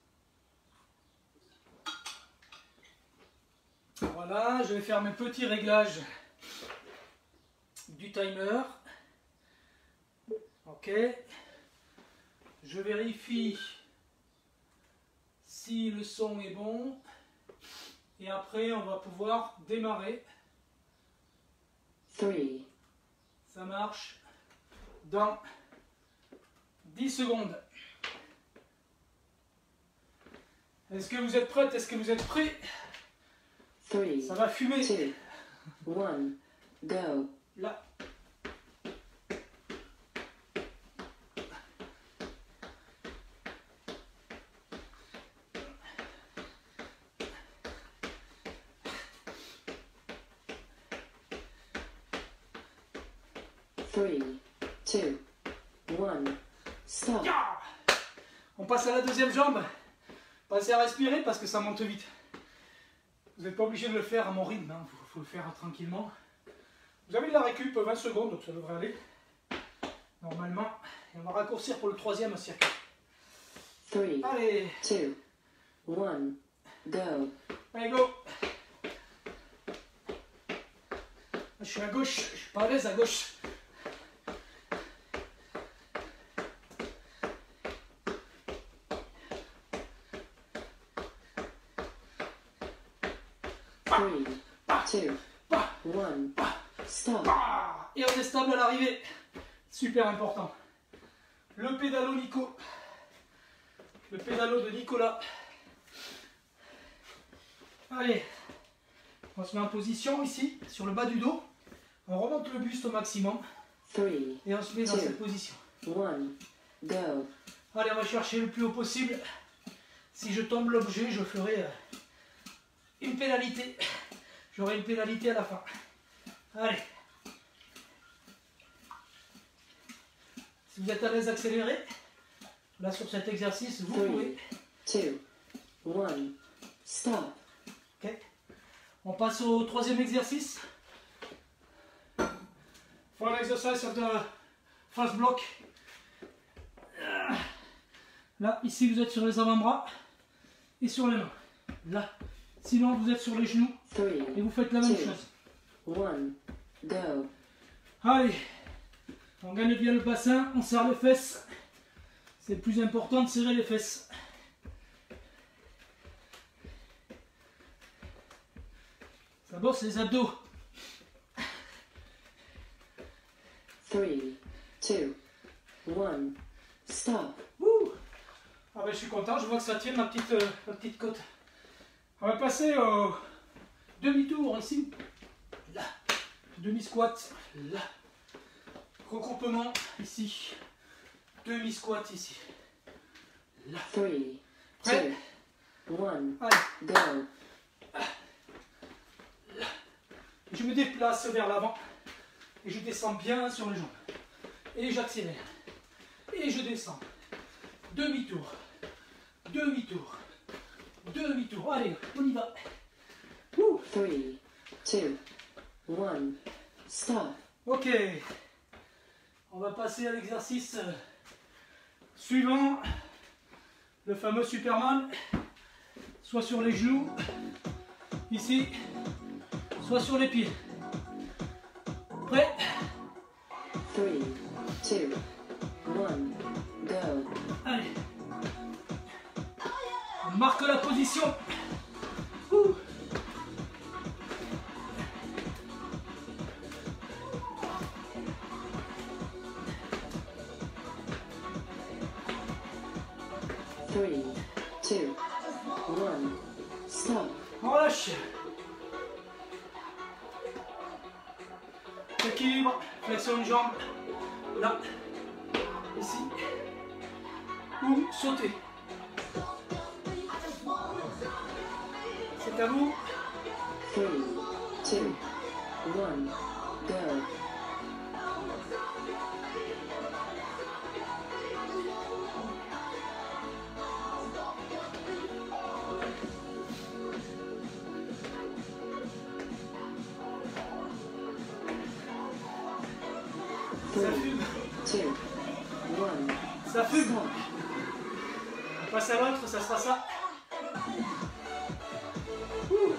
Voilà, je vais faire mes petits réglages du timer. Ok. Je vérifie si le son est bon. Et après, on va pouvoir démarrer. Three. Ça marche dans dix secondes. Est-ce que vous êtes prêtes? Est-ce que vous êtes prêts? Three, Ça va fumer. two, one, go. Là. Three, two, one, stop. On passe à la deuxième jambe. Pensez à respirer parce que ça monte vite. Vous n'êtes pas obligé de le faire à mon rythme, hein. Faut, faut le faire tranquillement. Vous avez de la récup, vingt secondes, donc ça devrait aller. Normalement. Et on va raccourcir pour le troisième circuit. Three, Allez, two, one, go. allez go. Je suis à gauche, je suis pas à l'aise à gauche. Three, two, one, stop. Ah, et on est stable à l'arrivée. Super important. Le pédalo Nico. Le pédalo de Nicolas. Allez. On se met en position ici, sur le bas du dos. On remonte le buste au maximum. Three, Et on se met dans Two. cette position. one, go. Allez, on va chercher le plus haut possible. Si je tombe l'objet, je ferai euh, une pénalité. J'aurai une pénalité à la fin. Allez. Si vous êtes à l'aise, accélérez. Là, sur cet exercice, vous pouvez. Two, one, stop. Ok. On passe au troisième exercice. For exercise of the first block. Là, ici, vous êtes sur les avant-bras et sur les mains. Là. Sinon, vous êtes sur les genoux Three, et vous faites la même Two. chose. one, go. Allez. On gagne bien le bassin, on serre les fesses. C'est le plus important de serrer les fesses. Ça bosse les abdos. Three, two, one, stop. Ouh. Ah ben, je suis content, je vois que ça tient ma petite, euh, ma petite côte. On va passer au demi-tour ici. Là. Demi-squat. Là. Regroupement ici. Demi-squat ici. Là. Three, Prêt? two, one, Allez. go. Je me déplace vers l'avant. Et je descends bien sur les jambes. Et j'accélère. Et je descends. Demi-tour. Demi-tour. Demi-tour. Allez, on y va. Ouh. Three, two, one, stop. Ok. On va passer à l'exercice euh, suivant. Le fameux Superman. Soit sur les genoux. Ici. Soit sur les pieds. Prêt? Three, two, one, go. Allez. On marque la position. Ouh. Three, two, one, stop. On relâche. Équilibre, flexion une jambe, là, ici, ou sauter. C'est à vous. Three, two, one, go. Ça Three, fume, two, one, ça fume. stop. On passe à l'autre, ça sera ça. Ouh.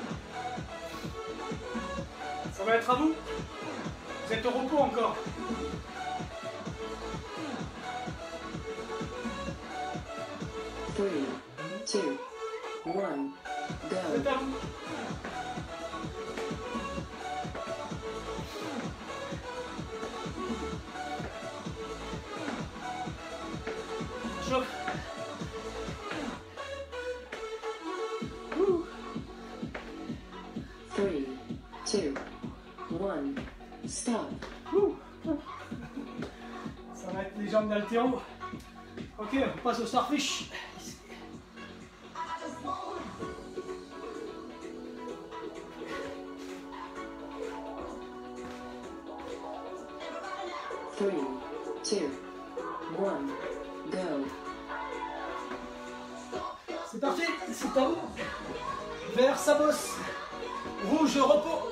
Ça va être à vous. Vous êtes au repos encore. Three, two, one, C'est go. à vous. Chauffe. Ouh. Three, two, one, stop. Ouh. Ça va être les jambes d'haltéro. Ok, on passe au starfish. Three, two, one, go. C'est C'est parti, c'est à vous. Vert, ça bosse. Rouge, repos.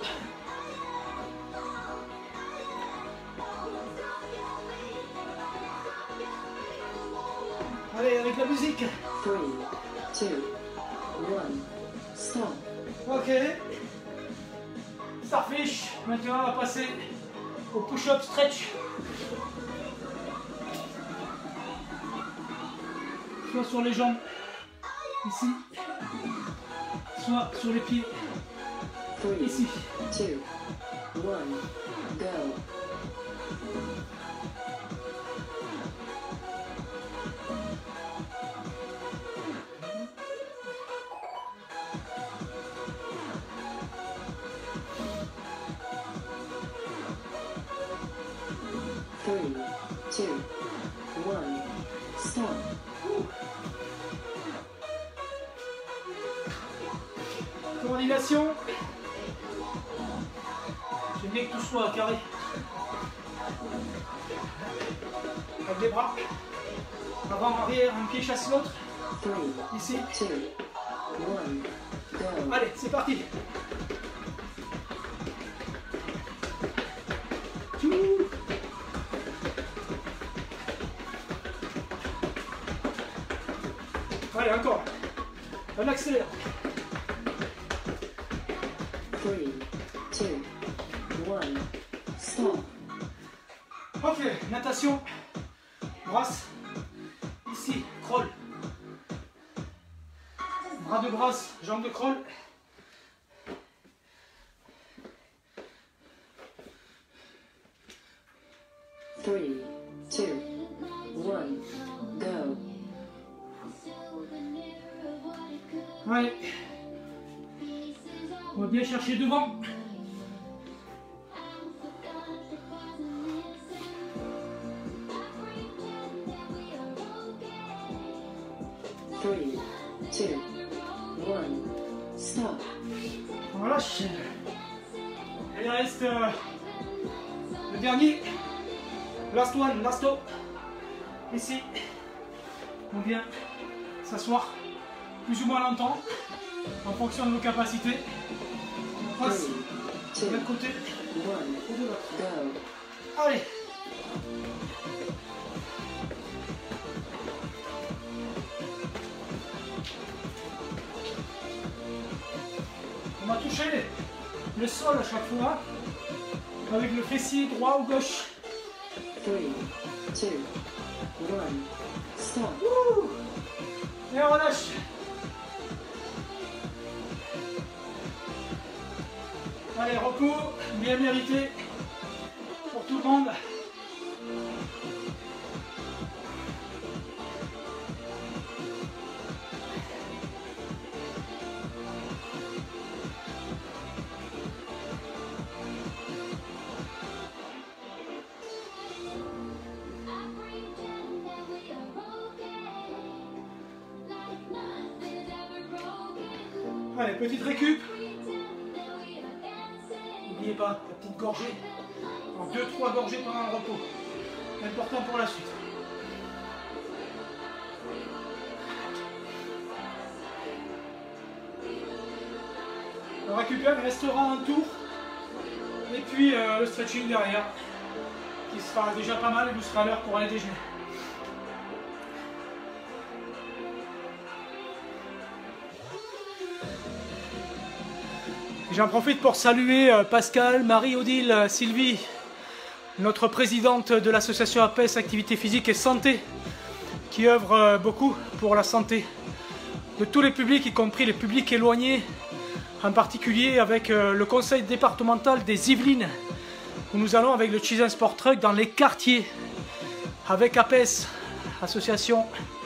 Allez, avec la musique. three, two, one, stop. Ok. Starfish. Maintenant, on va passer au push-up stretch. Soit sur les jambes, ici, soit sur les pieds, Three, ici. two, one, go. Three, two, one, stop. Coordination. J'aime bien que tout soit carré. Avec les bras. Avant, arrière, un pied chasse l'autre. Three, Ici. two, one, go. Allez, c'est parti. Tchou. Allez, encore. On accélère. Three, two, one, stop. Ok, natation. Brasse. Ici, crawl. Bras de brasse, jambes de crawl. Three, two, one, go. Ouais. On va bien chercher devant. Three, two, one, stop. On relâche. Et il reste euh, le dernier. Last one, last two. Ici. On vient s'asseoir plus ou moins longtemps en fonction de nos capacités. On passe Three, de l'autre two, côté one, ou de l'autre. go. Allez. On va toucher le sol à chaque fois avec le fessier droit ou gauche. Three, two, one, stop. Ouh. Et on relâche. Allez, repos, bien mérité pour tout le monde. Allez, petite récup. N'oubliez pas la petite gorgée. En deux trois gorgées pendant le repos. Important pour la suite. On récupère, il restera un tour. Et puis euh, le stretching derrière. Qui sera déjà pas mal et vous serez à l'heure pour aller déjeuner. J'en profite pour saluer Pascal, Marie-Odile, Sylvie, notre présidente de l'association A P E S Activité Physique et Santé, qui œuvre beaucoup pour la santé de tous les publics, y compris les publics éloignés, en particulier avec le conseil départemental des Yvelines, où nous allons avec le Chizen Sport Truck dans les quartiers, avec A P E S, association.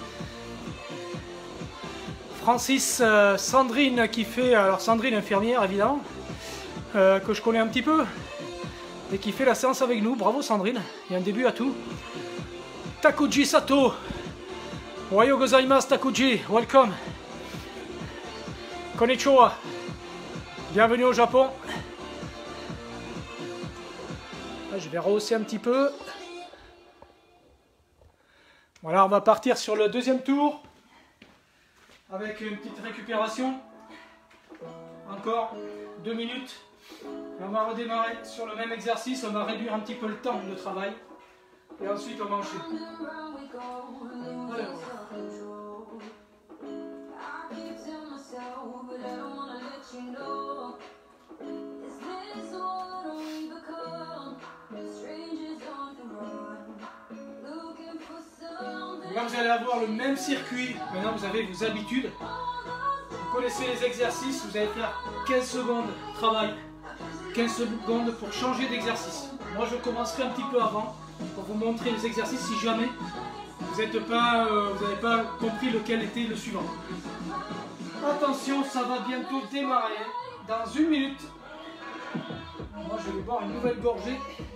Francis, euh, Sandrine qui fait, alors Sandrine infirmière évidemment, euh, que je connais un petit peu, et qui fait la séance avec nous. Bravo Sandrine, il y a un début à tout. Takuji Sato, Ohayo gozaimasu Takuji, welcome. Konnichiwa, bienvenue au Japon. Là, je vais rehausser un petit peu. Voilà, on va partir sur le deuxième tour. avec une petite récupération. Encore deux minutes. Et on va redémarrer sur le même exercice. On va réduire un petit peu le temps de travail. Et ensuite on va enchaîner. Alors. Là vous allez avoir le même circuit. Maintenant vous avez vos habitudes. Vous connaissez les exercices. Vous allez faire quinze secondes travail, quinze secondes pour changer d'exercice. Moi je commencerai un petit peu avant pour vous montrer les exercices si jamais vous n'avez pas, euh, vous pas compris lequel était le suivant. Attention, ça va bientôt démarrer. Dans une minute. Moi je vais boire une nouvelle gorgée.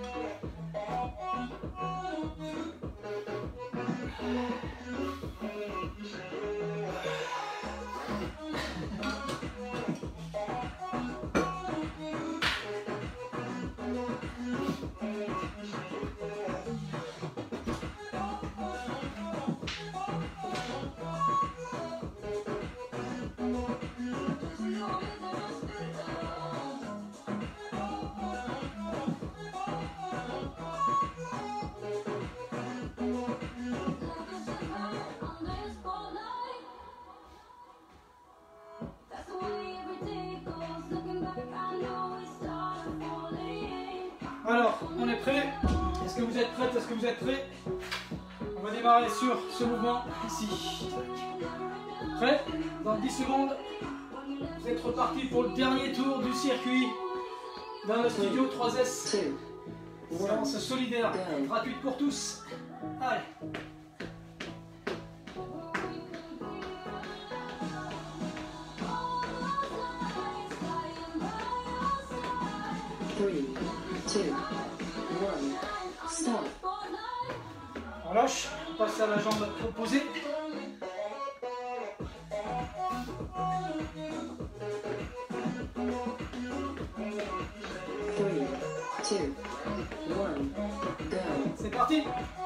Alors, on est prêt? Est-ce que vous êtes prêts? Est-ce que vous êtes prêts? On va démarrer sur ce mouvement ici. Prêt? Dans dix secondes, vous êtes reparti pour le dernier tour du circuit dans le studio trois S. Séance solidaire, gratuite pour tous. Allez. Three, two, one, stop. On lâche, on passe à la jambe opposée. Three, two, one, go. C'est parti.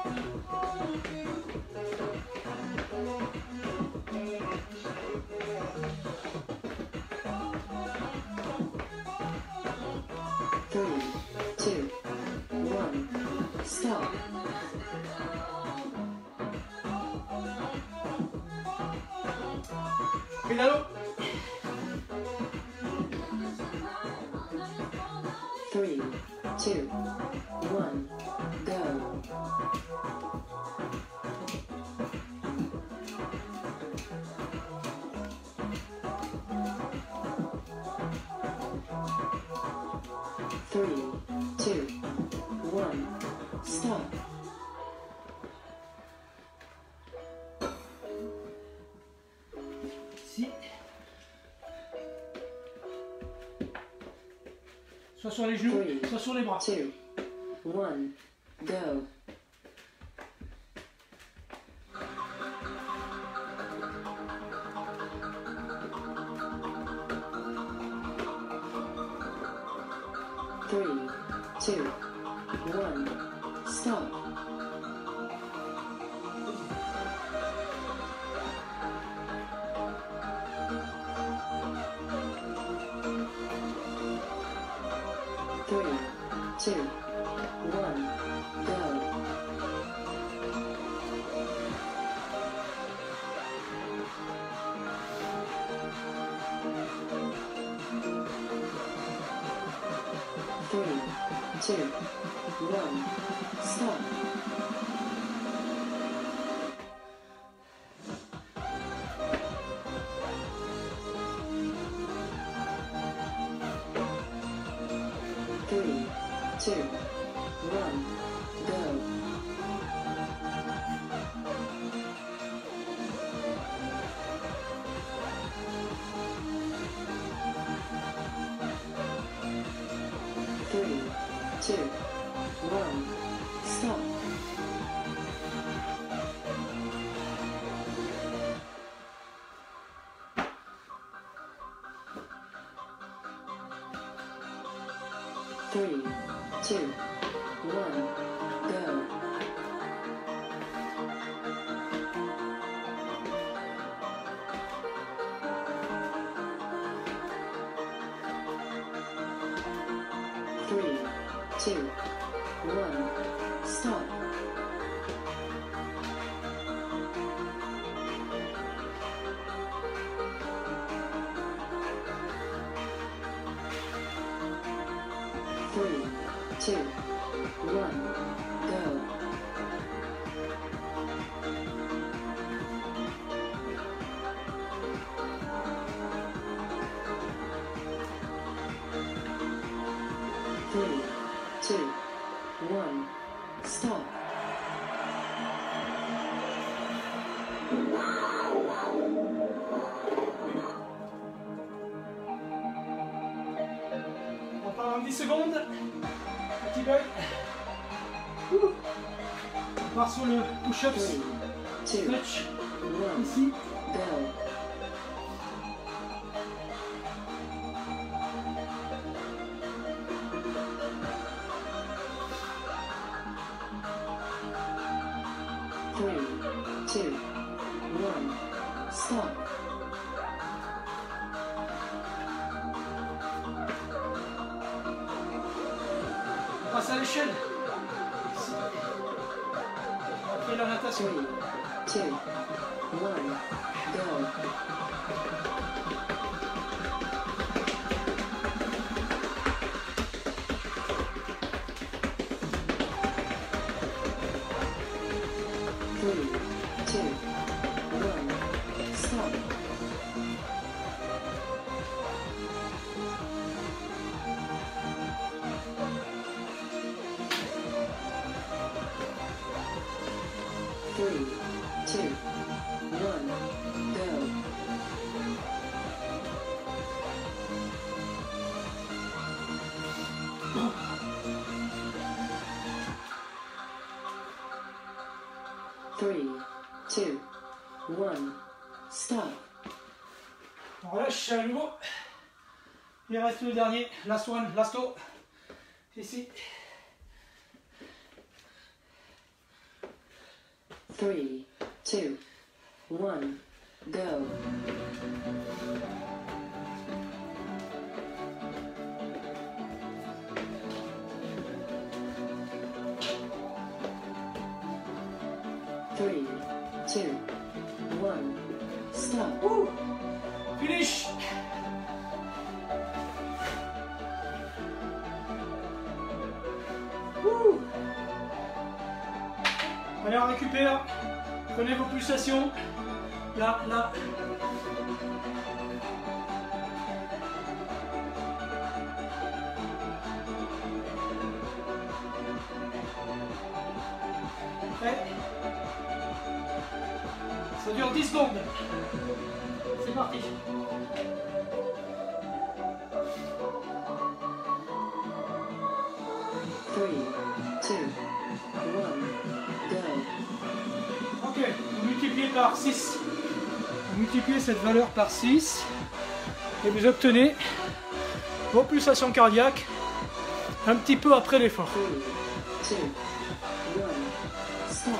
Three, two, one, stop. Pédalo. Three, two, one, go. Three, two, one, stop. Ici. Soit sur les genoux, Three, soit sur les bras. two, one, go. Three, two, one, stop. Three, two, one, go. Three, two, one, stop. Three, two, one, go. Three, two, one, stop. Three, two, one, go. two, one, stop. Three, two, one, go. Three, two, one, stop. On part en dix secondes. Petit bug. Ouh. On part sur le push-ups. Three, two, Touch. one, Ici. go. Three, two, one, stop. On passe à l'échelle. Après la natation. Three, two, one, go. Three, two, one, stop. Three, two, one, go. Three, two, one, stop. On relâche à nouveau. Il reste le dernier. Last one, lasto. Ici. Three, two, one, go. Three, two, one, stop. Ouh. Finish. Ouh. Allez, on récupère. Prenez vos pulsations. Là, là. Prêt? Ça dure dix secondes. C'est parti. Three, two, one, go. Ok, vous multipliez par six. Vous multipliez cette valeur par six et vous obtenez vos pulsations cardiaques un petit peu après l'effort. Three, two, one, stop.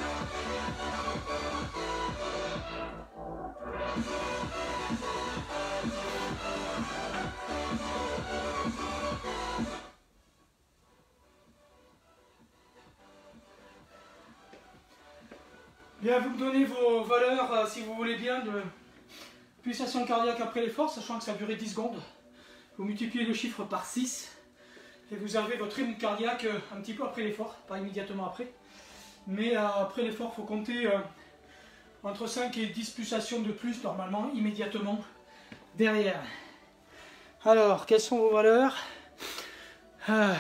Bien, vous me donnez vos valeurs, euh, si vous voulez bien, de pulsation cardiaque après l'effort, sachant que ça a duré dix secondes. Vous multipliez le chiffre par six et vous avez votre rythme cardiaque euh, un petit peu après l'effort, pas immédiatement après. Mais euh, après l'effort, il faut compter euh, entre cinq et dix pulsations de plus, normalement, immédiatement derrière. Alors, quelles sont vos valeurs? ah.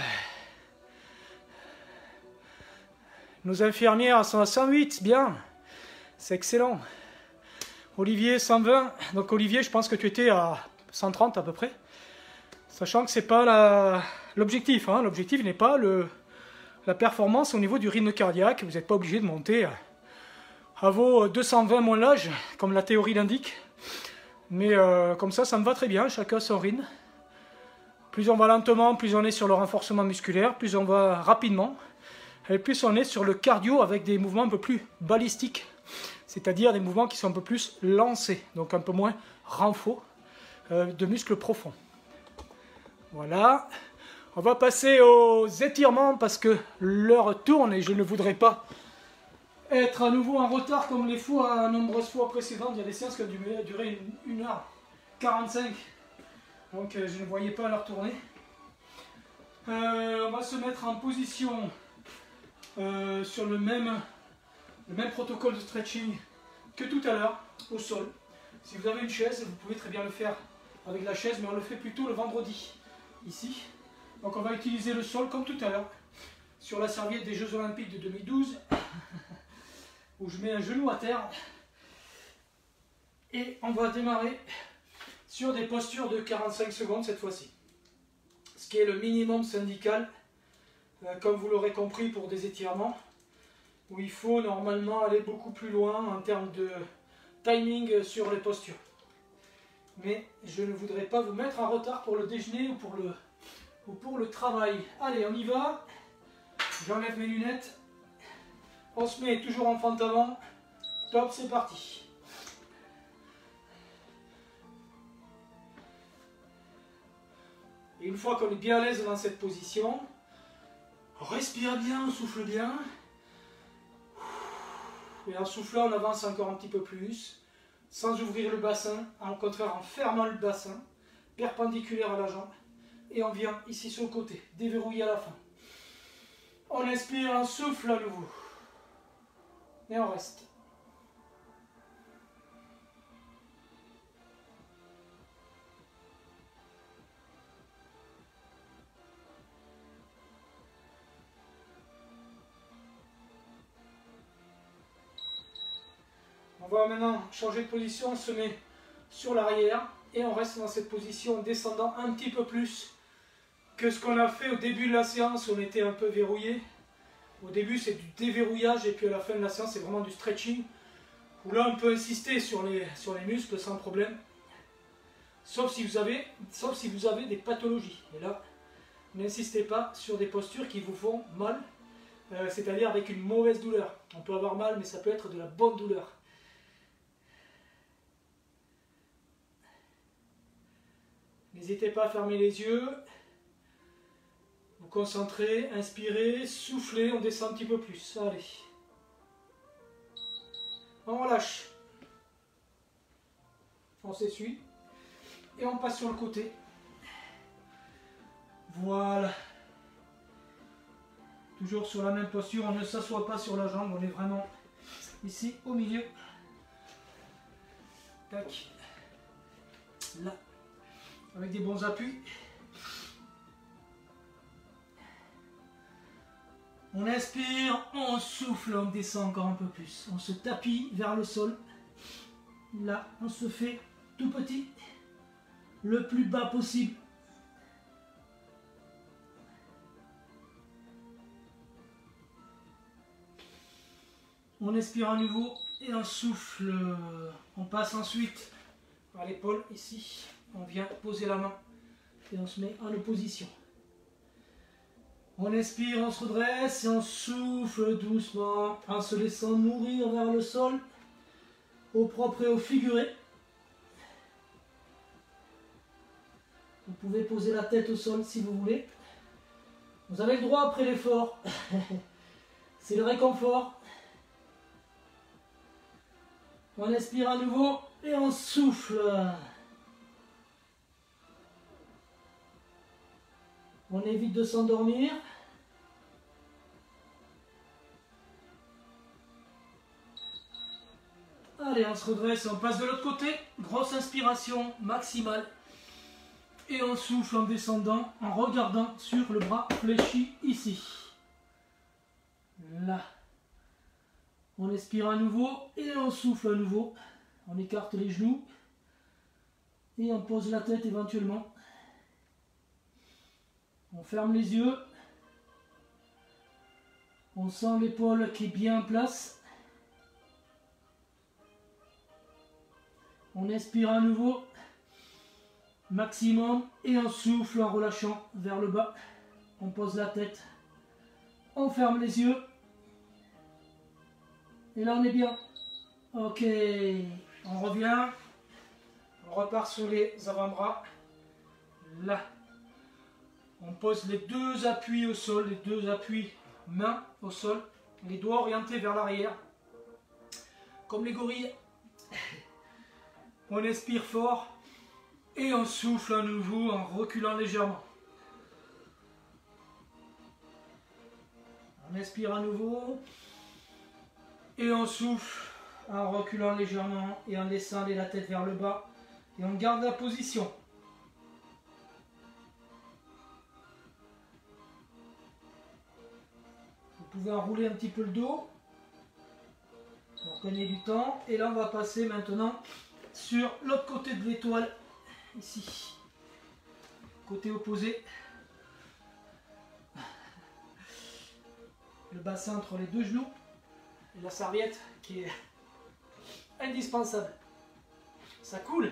Nos infirmières sont à cent huit, bien. C'est excellent. Olivier, cent vingt. Donc Olivier, je pense que tu étais à cent trente à peu près. Sachant que ce n'est pas l'objectif. Hein. L'objectif n'est pas le, la performance au niveau du rythme cardiaque. Vous n'êtes pas obligé de monter à vos deux cent vingt moins l'âge, comme la théorie l'indique. Mais euh, comme ça, ça me va très bien. Chacun son rythme. Plus on va lentement, plus on est sur le renforcement musculaire, plus on va rapidement. Et plus on est sur le cardio avec des mouvements un peu plus balistiques, c'est-à-dire des mouvements qui sont un peu plus lancés, donc un peu moins renfort euh, de muscles profonds. Voilà, On va passer aux étirements parce que l'heure tourne et je ne voudrais pas être à nouveau en retard comme les fois, nombreuses fois précédentes. Il y a des séances qui ont duré une heure quarante-cinq. Donc euh, je ne voyais pas l'heure tourner. Euh, on va se mettre en position euh, sur le même, le même protocole de stretching que tout à l'heure, au sol. Si vous avez une chaise, vous pouvez très bien le faire avec la chaise, mais on le fait plutôt le vendredi, ici. Donc on va utiliser le sol comme tout à l'heure, sur la serviette des Jeux Olympiques de deux mille douze, où je mets un genou à terre. Et on va démarrer sur des postures de quarante-cinq secondes cette fois-ci. Ce qui est le minimum syndical, euh, comme vous l'aurez compris, pour des étirements, où il faut normalement aller beaucoup plus loin en termes de timing sur les postures. Mais je ne voudrais pas vous mettre en retard pour le déjeuner ou pour le, ou pour le travail. Allez, on y va. J'enlève mes lunettes. On se met toujours en fente avant. Top, c'est parti. Et une fois qu'on est bien à l'aise dans cette position, on respire bien, on souffle bien. Et en soufflant, on avance encore un petit peu plus, sans ouvrir le bassin, au contraire en fermant le bassin, perpendiculaire à la jambe. Et on vient ici sur le côté, déverrouiller à la fin. On inspire, on souffle à nouveau. Et on reste. On va maintenant changer de position, on se met sur l'arrière et on reste dans cette position en descendant un petit peu plus que ce qu'on a fait au début de la séance où on était un peu verrouillé. Au début c'est du déverrouillage et puis à la fin de la séance c'est vraiment du stretching où là on peut insister sur les, sur les muscles sans problème, sauf si vous avez, sauf si vous avez des pathologies. Et là n'insistez pas sur des postures qui vous font mal, euh, c'est-à-dire avec une mauvaise douleur. On peut avoir mal mais ça peut être de la bonne douleur. N'hésitez pas à fermer les yeux, vous concentrez, inspirez, soufflez, on descend un petit peu plus. Allez. On relâche. On s'essuie. Et on passe sur le côté. Voilà. Toujours sur la même posture, on ne s'assoit pas sur la jambe, on est vraiment ici au milieu. Tac. Là. Avec des bons appuis. On inspire, on souffle, on descend encore un peu plus. On se tapit vers le sol. Là, on se fait tout petit, le plus bas possible. On expire à nouveau et on souffle. On passe ensuite par l'épaule ici. On vient poser la main et on se met en opposition. On inspire, on se redresse et on souffle doucement en se laissant nourrir vers le sol, au propre et au figuré. Vous pouvez poser la tête au sol si vous voulez. Vous avez le droit après l'effort. C'est le réconfort. On inspire à nouveau et on souffle. On évite de s'endormir. Allez, on se redresse et on passe de l'autre côté. Grosse inspiration maximale. Et on souffle en descendant, en regardant sur le bras fléchi ici. Là. On expire à nouveau et on souffle à nouveau. On écarte les genoux. Et on pose la tête éventuellement. On ferme les yeux. On sent l'épaule qui est bien en place. On expire à nouveau. Maximum. Et on souffle en relâchant vers le bas. On pose la tête. On ferme les yeux. Et là on est bien. Ok. On revient. On repart sur les avant-bras. Là. On pose les deux appuis au sol, les deux appuis main au sol, les doigts orientés vers l'arrière, comme les gorilles. On expire fort et on souffle à nouveau en reculant légèrement. On expire à nouveau et on souffle en reculant légèrement et en laissant aller la tête vers le bas et on garde la position. Vous pouvez enrouler un petit peu le dos pour gagner du temps et là on va passer maintenant sur l'autre côté de l'étoile, ici, côté opposé. Le bassin entre les deux genoux et la serviette qui est indispensable. Ça coule.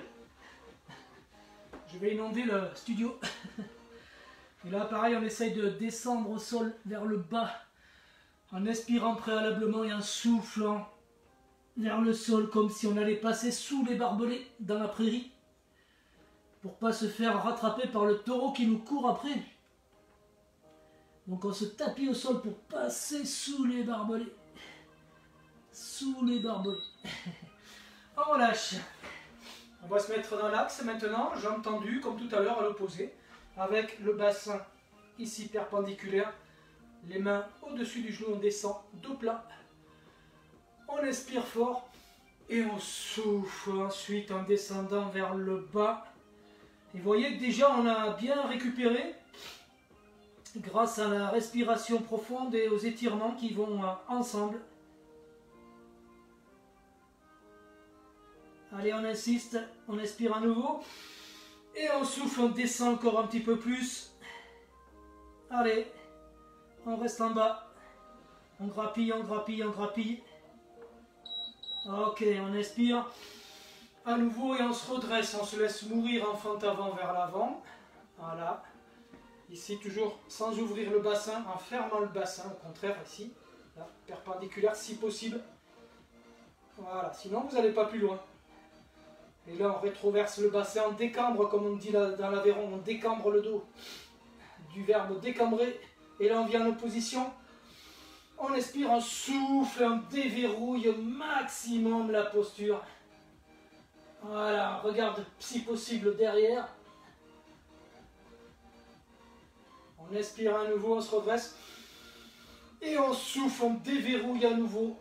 Je vais inonder le studio. Et là pareil, on essaye de descendre au sol vers le bas en expirant préalablement et en soufflant vers le sol comme si on allait passer sous les barbelés dans la prairie pour pas se faire rattraper par le taureau qui nous court après. Donc on se tapit au sol pour passer sous les barbelés. Sous les barbelés. On relâche. On va se mettre dans l'axe maintenant, jambes tendues comme tout à l'heure à l'opposé, avec le bassin ici perpendiculaire, les mains au-dessus du genou, on descend, dos plat. On expire fort et on souffle ensuite en descendant vers le bas. Et vous voyez que déjà on a bien récupéré grâce à la respiration profonde et aux étirements qui vont ensemble. Allez, on insiste, on expire à nouveau. Et on souffle, on descend encore un petit peu plus. Allez, on reste en bas. On grappille, on grappille, on grappille. Ok, on expire à nouveau et on se redresse. On se laisse mourir en fente avant vers l'avant. Voilà. Ici, toujours sans ouvrir le bassin, en fermant le bassin, au contraire, ici, là, perpendiculaire si possible. Voilà, sinon vous n'allez pas plus loin. Et là, on rétroverse le bassin, on décambre, comme on dit là, dans l'Aveyron, on décambre le dos. Du verbe décambrer. Et là, on vient en opposition. On expire, on souffle, on déverrouille au maximum la posture. Voilà, on regarde si possible derrière. On expire à nouveau, on se redresse. Et on souffle, on déverrouille à nouveau.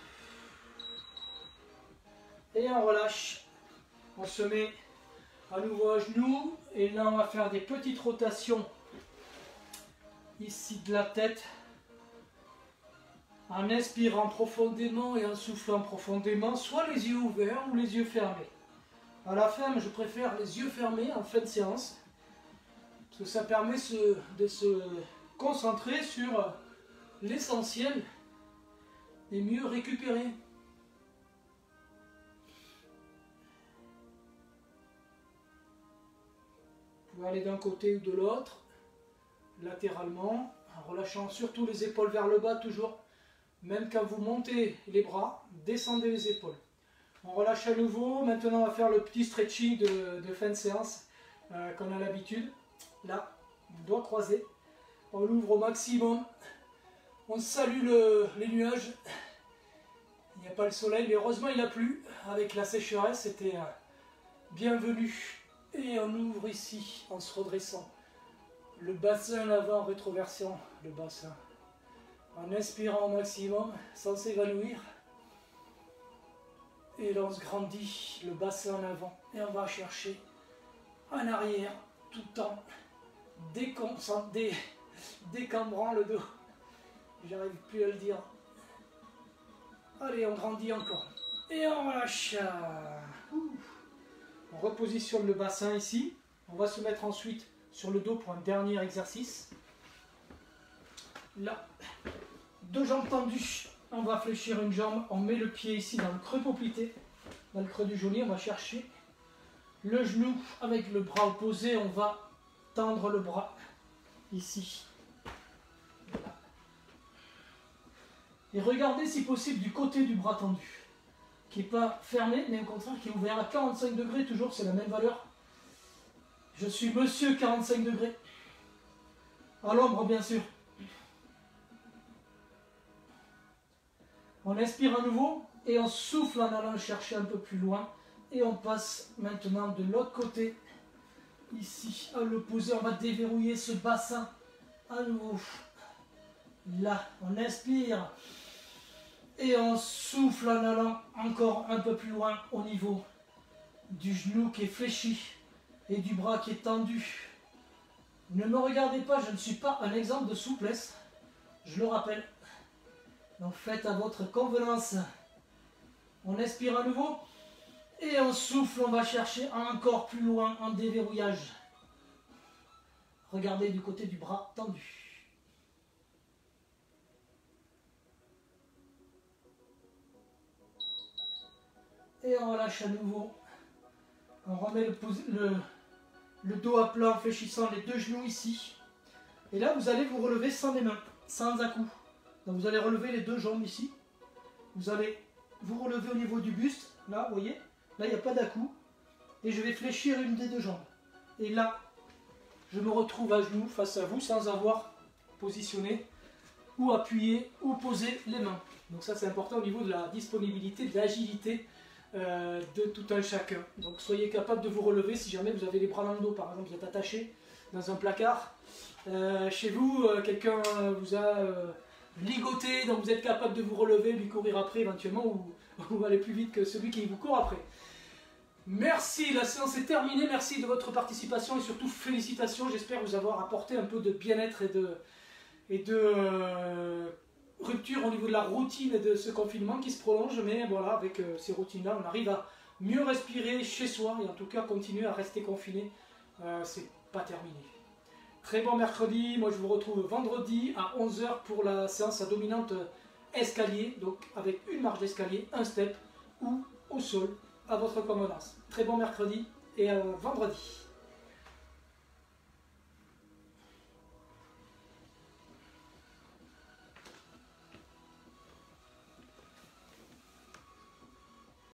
Et on relâche. On se met à nouveau à genoux. Et là, on va faire des petites rotations ici de la tête. En inspirant profondément et en soufflant profondément, soit les yeux ouverts ou les yeux fermés. À la fin, je préfère les yeux fermés en fin de séance. Parce que ça permet de se concentrer sur l'essentiel et mieux récupérer. Vous pouvez aller d'un côté ou de l'autre, latéralement, en relâchant surtout les épaules vers le bas toujours. Même quand vous montez les bras, descendez les épaules. On relâche à nouveau. Maintenant, on va faire le petit stretching de, de fin de séance euh, qu'on a l'habitude. Là, doigts croisés. On ouvre au maximum. On salue le, les nuages. Il n'y a pas le soleil, mais heureusement il a plu. Avec la sécheresse, c'était euh, bienvenu. Et on ouvre ici en se redressant. Le bassin à l'avant, rétroversion. Le bassin. En inspirant au maximum, sans s'évanouir. Et là on se grandit, le bassin en avant. Et on va chercher en arrière, tout en dé, décambrant le dos. J'arrive plus à le dire. Allez, on grandit encore. Et on relâche. On repositionne le bassin ici. On va se mettre ensuite sur le dos pour un dernier exercice. Là. Deux jambes tendues, on va fléchir une jambe, on met le pied ici dans le creux poplité, dans le creux du genou, on va chercher le genou avec le bras opposé, on va tendre le bras ici. Voilà. Et regardez si possible du côté du bras tendu, qui n'est pas fermé, mais au contraire qui est ouvert à quarante-cinq degrés, toujours c'est la même valeur. Je suis monsieur quarante-cinq degrés. À l'ombre, bien sûr. On inspire à nouveau et on souffle en allant chercher un peu plus loin. Et on passe maintenant de l'autre côté. Ici, à l'opposé, on va déverrouiller ce bassin à nouveau. Là, on inspire. Et on souffle en allant encore un peu plus loin au niveau du genou qui est fléchi et du bras qui est tendu. Ne me regardez pas, je ne suis pas un exemple de souplesse. Je le rappelle. Donc faites à votre convenance. On inspire à nouveau. Et on souffle, on va chercher encore plus loin en déverrouillage. Regardez du côté du bras tendu. Et on relâche à nouveau. On remet le, le, le dos à plat en fléchissant les deux genoux ici. Et là, vous allez vous relever sans les mains, sans à-coups. Donc vous allez relever les deux jambes ici. Vous allez vous relever au niveau du buste. Là, vous voyez, là, il n'y a pas d'à-coups. Et je vais fléchir une des deux jambes. Et là, je me retrouve à genoux face à vous sans avoir positionné ou appuyé ou posé les mains. Donc ça, c'est important au niveau de la disponibilité, de l'agilité euh, de tout un chacun. Donc soyez capable de vous relever si jamais vous avez les bras dans le dos. Par exemple, vous êtes attaché dans un placard. Euh, chez vous, euh, quelqu'un vous a euh, ligoté, donc vous êtes capable de vous relever, lui courir après éventuellement, ou, ou aller plus vite que celui qui vous court après. Merci, la séance est terminée, merci de votre participation et surtout félicitations, j'espère vous avoir apporté un peu de bien-être et de, et de euh, rupture au niveau de la routine et de ce confinement qui se prolonge, mais voilà, avec euh, ces routines-là, on arrive à mieux respirer chez soi et en tout cas continuer à rester confiné, euh, c'est pas terminé. Très bon mercredi, moi je vous retrouve vendredi à onze heures pour la séance à dominante escalier, donc avec une marche d'escalier, un step ou au sol, à votre convenance. Très bon mercredi et à vendredi.